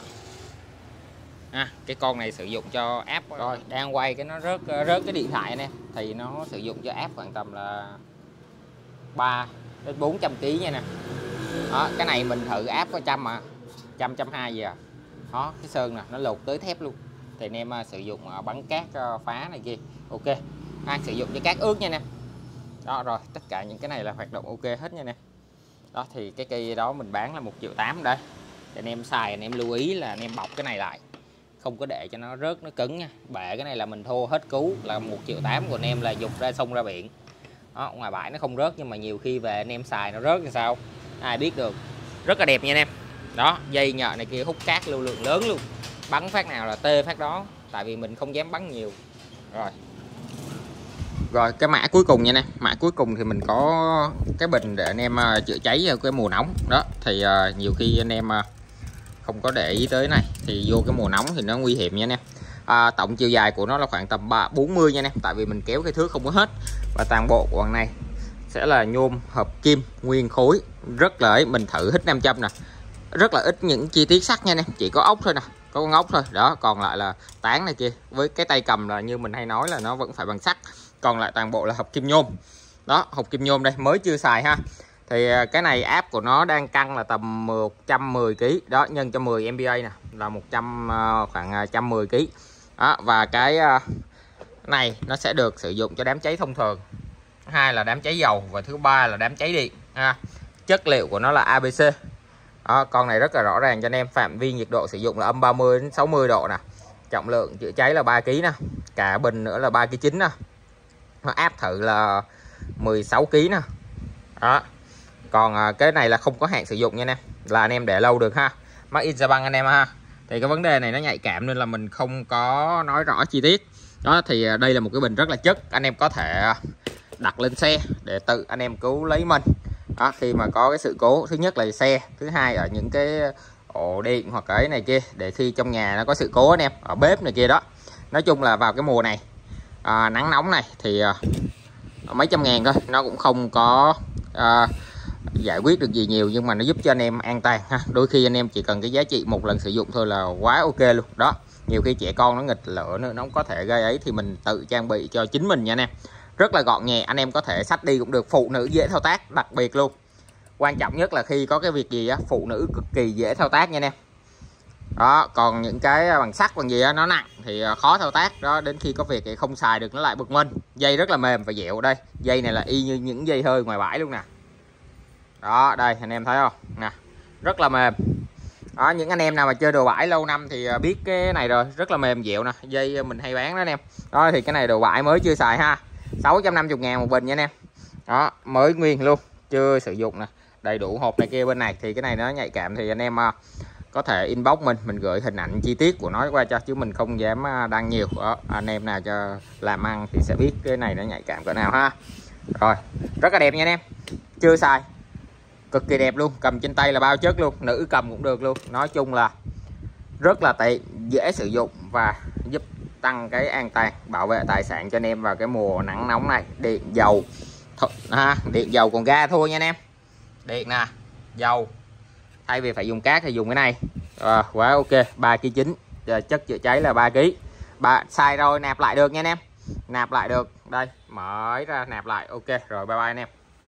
À, cái con này sử dụng cho áp. Rồi, đang quay cái nó rớt rớt cái điện thoại nè, thì nó sử dụng cho áp khoảng tầm là ba đến bốn trăm ki lô gam nha nè. Đó, cái này mình thử áp có trăm mà, trăm trăm hai gì à. Đó, cái sơn nè, nó lột tới thép luôn. Thì anh em sử dụng bắn cát phá này kia. Ok. À, sử dụng cho cát ướt nha nè. Đó rồi, tất cả những cái này là hoạt động ok hết nha nè. Đó thì cái cây đó mình bán là một triệu tám đây. Thì anh em xài anh em lưu ý là anh em bọc cái này lại, không có để cho nó rớt nó cứng nha. Bể cái này là mình thô hết cứu là một triệu tám của anh em là dục ra sông ra biển. Đó, ngoài bãi nó không rớt nhưng mà nhiều khi về anh em xài nó rớt thì sao? Ai biết được. Rất là đẹp nha anh em. Đó, dây nhợ này kia hút cát lưu lượng lớn luôn. Bắn phát nào là tê phát đó, tại vì mình không dám bắn nhiều. Rồi. Rồi cái mã cuối cùng nha anh em. Mã cuối cùng thì mình có cái bình để anh em uh, chữa cháy vào cái mùa nóng. Đó thì uh, nhiều khi anh em uh, không có để ý tới này thì vô cái mùa nóng thì nó nguy hiểm nha anh em. À, tổng chiều dài của nó là khoảng tầm bốn mươi nha anh em, tại vì mình kéo cái thước không có hết. Và toàn bộ của con này sẽ là nhôm hợp kim nguyên khối, rất là ấy. Mình thử hít nam châm nè, rất là ít những chi tiết sắt nha anh em, chỉ có ốc thôi nè, có con ốc thôi. Đó, còn lại là tán này kia, với cái tay cầm là như mình hay nói là nó vẫn phải bằng sắt, còn lại toàn bộ là hợp kim nhôm. Đó, hộp kim nhôm đây, mới chưa xài ha. Thì cái này áp của nó đang căng là tầm một trăm mười ki lô gam. Đó, nhân cho mười em pê a nè là một trăm, khoảng một trăm mười ki lô gam. Đó, và cái này nó sẽ được sử dụng cho đám cháy thông thường, hai là đám cháy dầu, và thứ ba là đám cháy điện. À, chất liệu của nó là a bê xê. Đó, con này rất là rõ ràng cho anh em. Phạm vi nhiệt độ sử dụng là âm ba mươi đến sáu mươi độ nè. Trọng lượng chữa cháy là ba ki lô gam nè. Cả bình nữa là ba ki lô gam chín nè. Nó áp thử là mười sáu ki lô gam nè. Đó. Còn cái này là không có hạn sử dụng nha anh em, là anh em để lâu được ha. Made in Japan anh em ha. Thì cái vấn đề này nó nhạy cảm nên là mình không có nói rõ chi tiết. Đó thì đây là một cái bình rất là chất, anh em có thể đặt lên xe để tự anh em cứu lấy mình. Đó, khi mà có cái sự cố, thứ nhất là xe, thứ hai ở những cái ổ điện hoặc cái này kia, để khi trong nhà nó có sự cố anh em, ở bếp này kia đó. Nói chung là vào cái mùa này à, nắng nóng này thì à, mấy trăm ngàn thôi, nó cũng không có à, giải quyết được gì nhiều, nhưng mà nó giúp cho anh em an toàn ha. Đôi khi anh em chỉ cần cái giá trị một lần sử dụng thôi là quá ok luôn. Đó, nhiều khi trẻ con nó nghịch lửa nữa, nó không có thể gây ấy, thì mình tự trang bị cho chính mình nha anh em. Rất là gọn nhẹ, anh em có thể xách đi cũng được, phụ nữ dễ thao tác đặc biệt luôn. Quan trọng nhất là khi có cái việc gì á, phụ nữ cực kỳ dễ thao tác nha anh em. Đó, còn những cái bằng sắt bằng gì á, nó nặng thì khó thao tác. Đó, đến khi có việc thì không xài được nó lại bực mình. Dây rất là mềm và dẻo. Đây, dây này là y như những dây hơi ngoài bãi luôn nè. Đó, đây anh em thấy không nè, rất là mềm. Đó, những anh em nào mà chơi đồ bãi lâu năm thì biết cái này rồi, rất là mềm dẻo nè, dây mình hay bán đó anh em. Đó thì cái này đồ bãi mới chưa xài ha, sáu trăm năm mươi ngàn một bình nha anh em. Đó, mới nguyên luôn, chưa sử dụng nè, đầy đủ hộp này kia. Bên này thì cái này nó nhạy cảm thì anh em có thể inbox mình, mình gửi hình ảnh chi tiết của nó qua cho, chứ mình không dám đăng nhiều. Đó, anh em nào cho làm ăn thì sẽ biết cái này nó nhạy cảm cỡ nào ha. Rồi, rất là đẹp nha anh em, chưa xài cực kỳ đẹp luôn, cầm trên tay là bao chất luôn, nữ cầm cũng được luôn. Nói chung là rất là tiện, dễ sử dụng và giúp tăng cái an toàn, bảo vệ tài sản cho anh em vào cái mùa nắng nóng này. Điện dầu ha, điện dầu còn ga thôi nha anh em. Điện nè, dầu, thay vì phải dùng cát thì dùng cái này. À, quá ok. Ba ki lô gam chín, chất chữa cháy là ba ki lô gam. Bạn xài rồi nạp lại được nha anh em, nạp lại được. Đây, mở ra nạp lại. Ok rồi, bye bye anh em.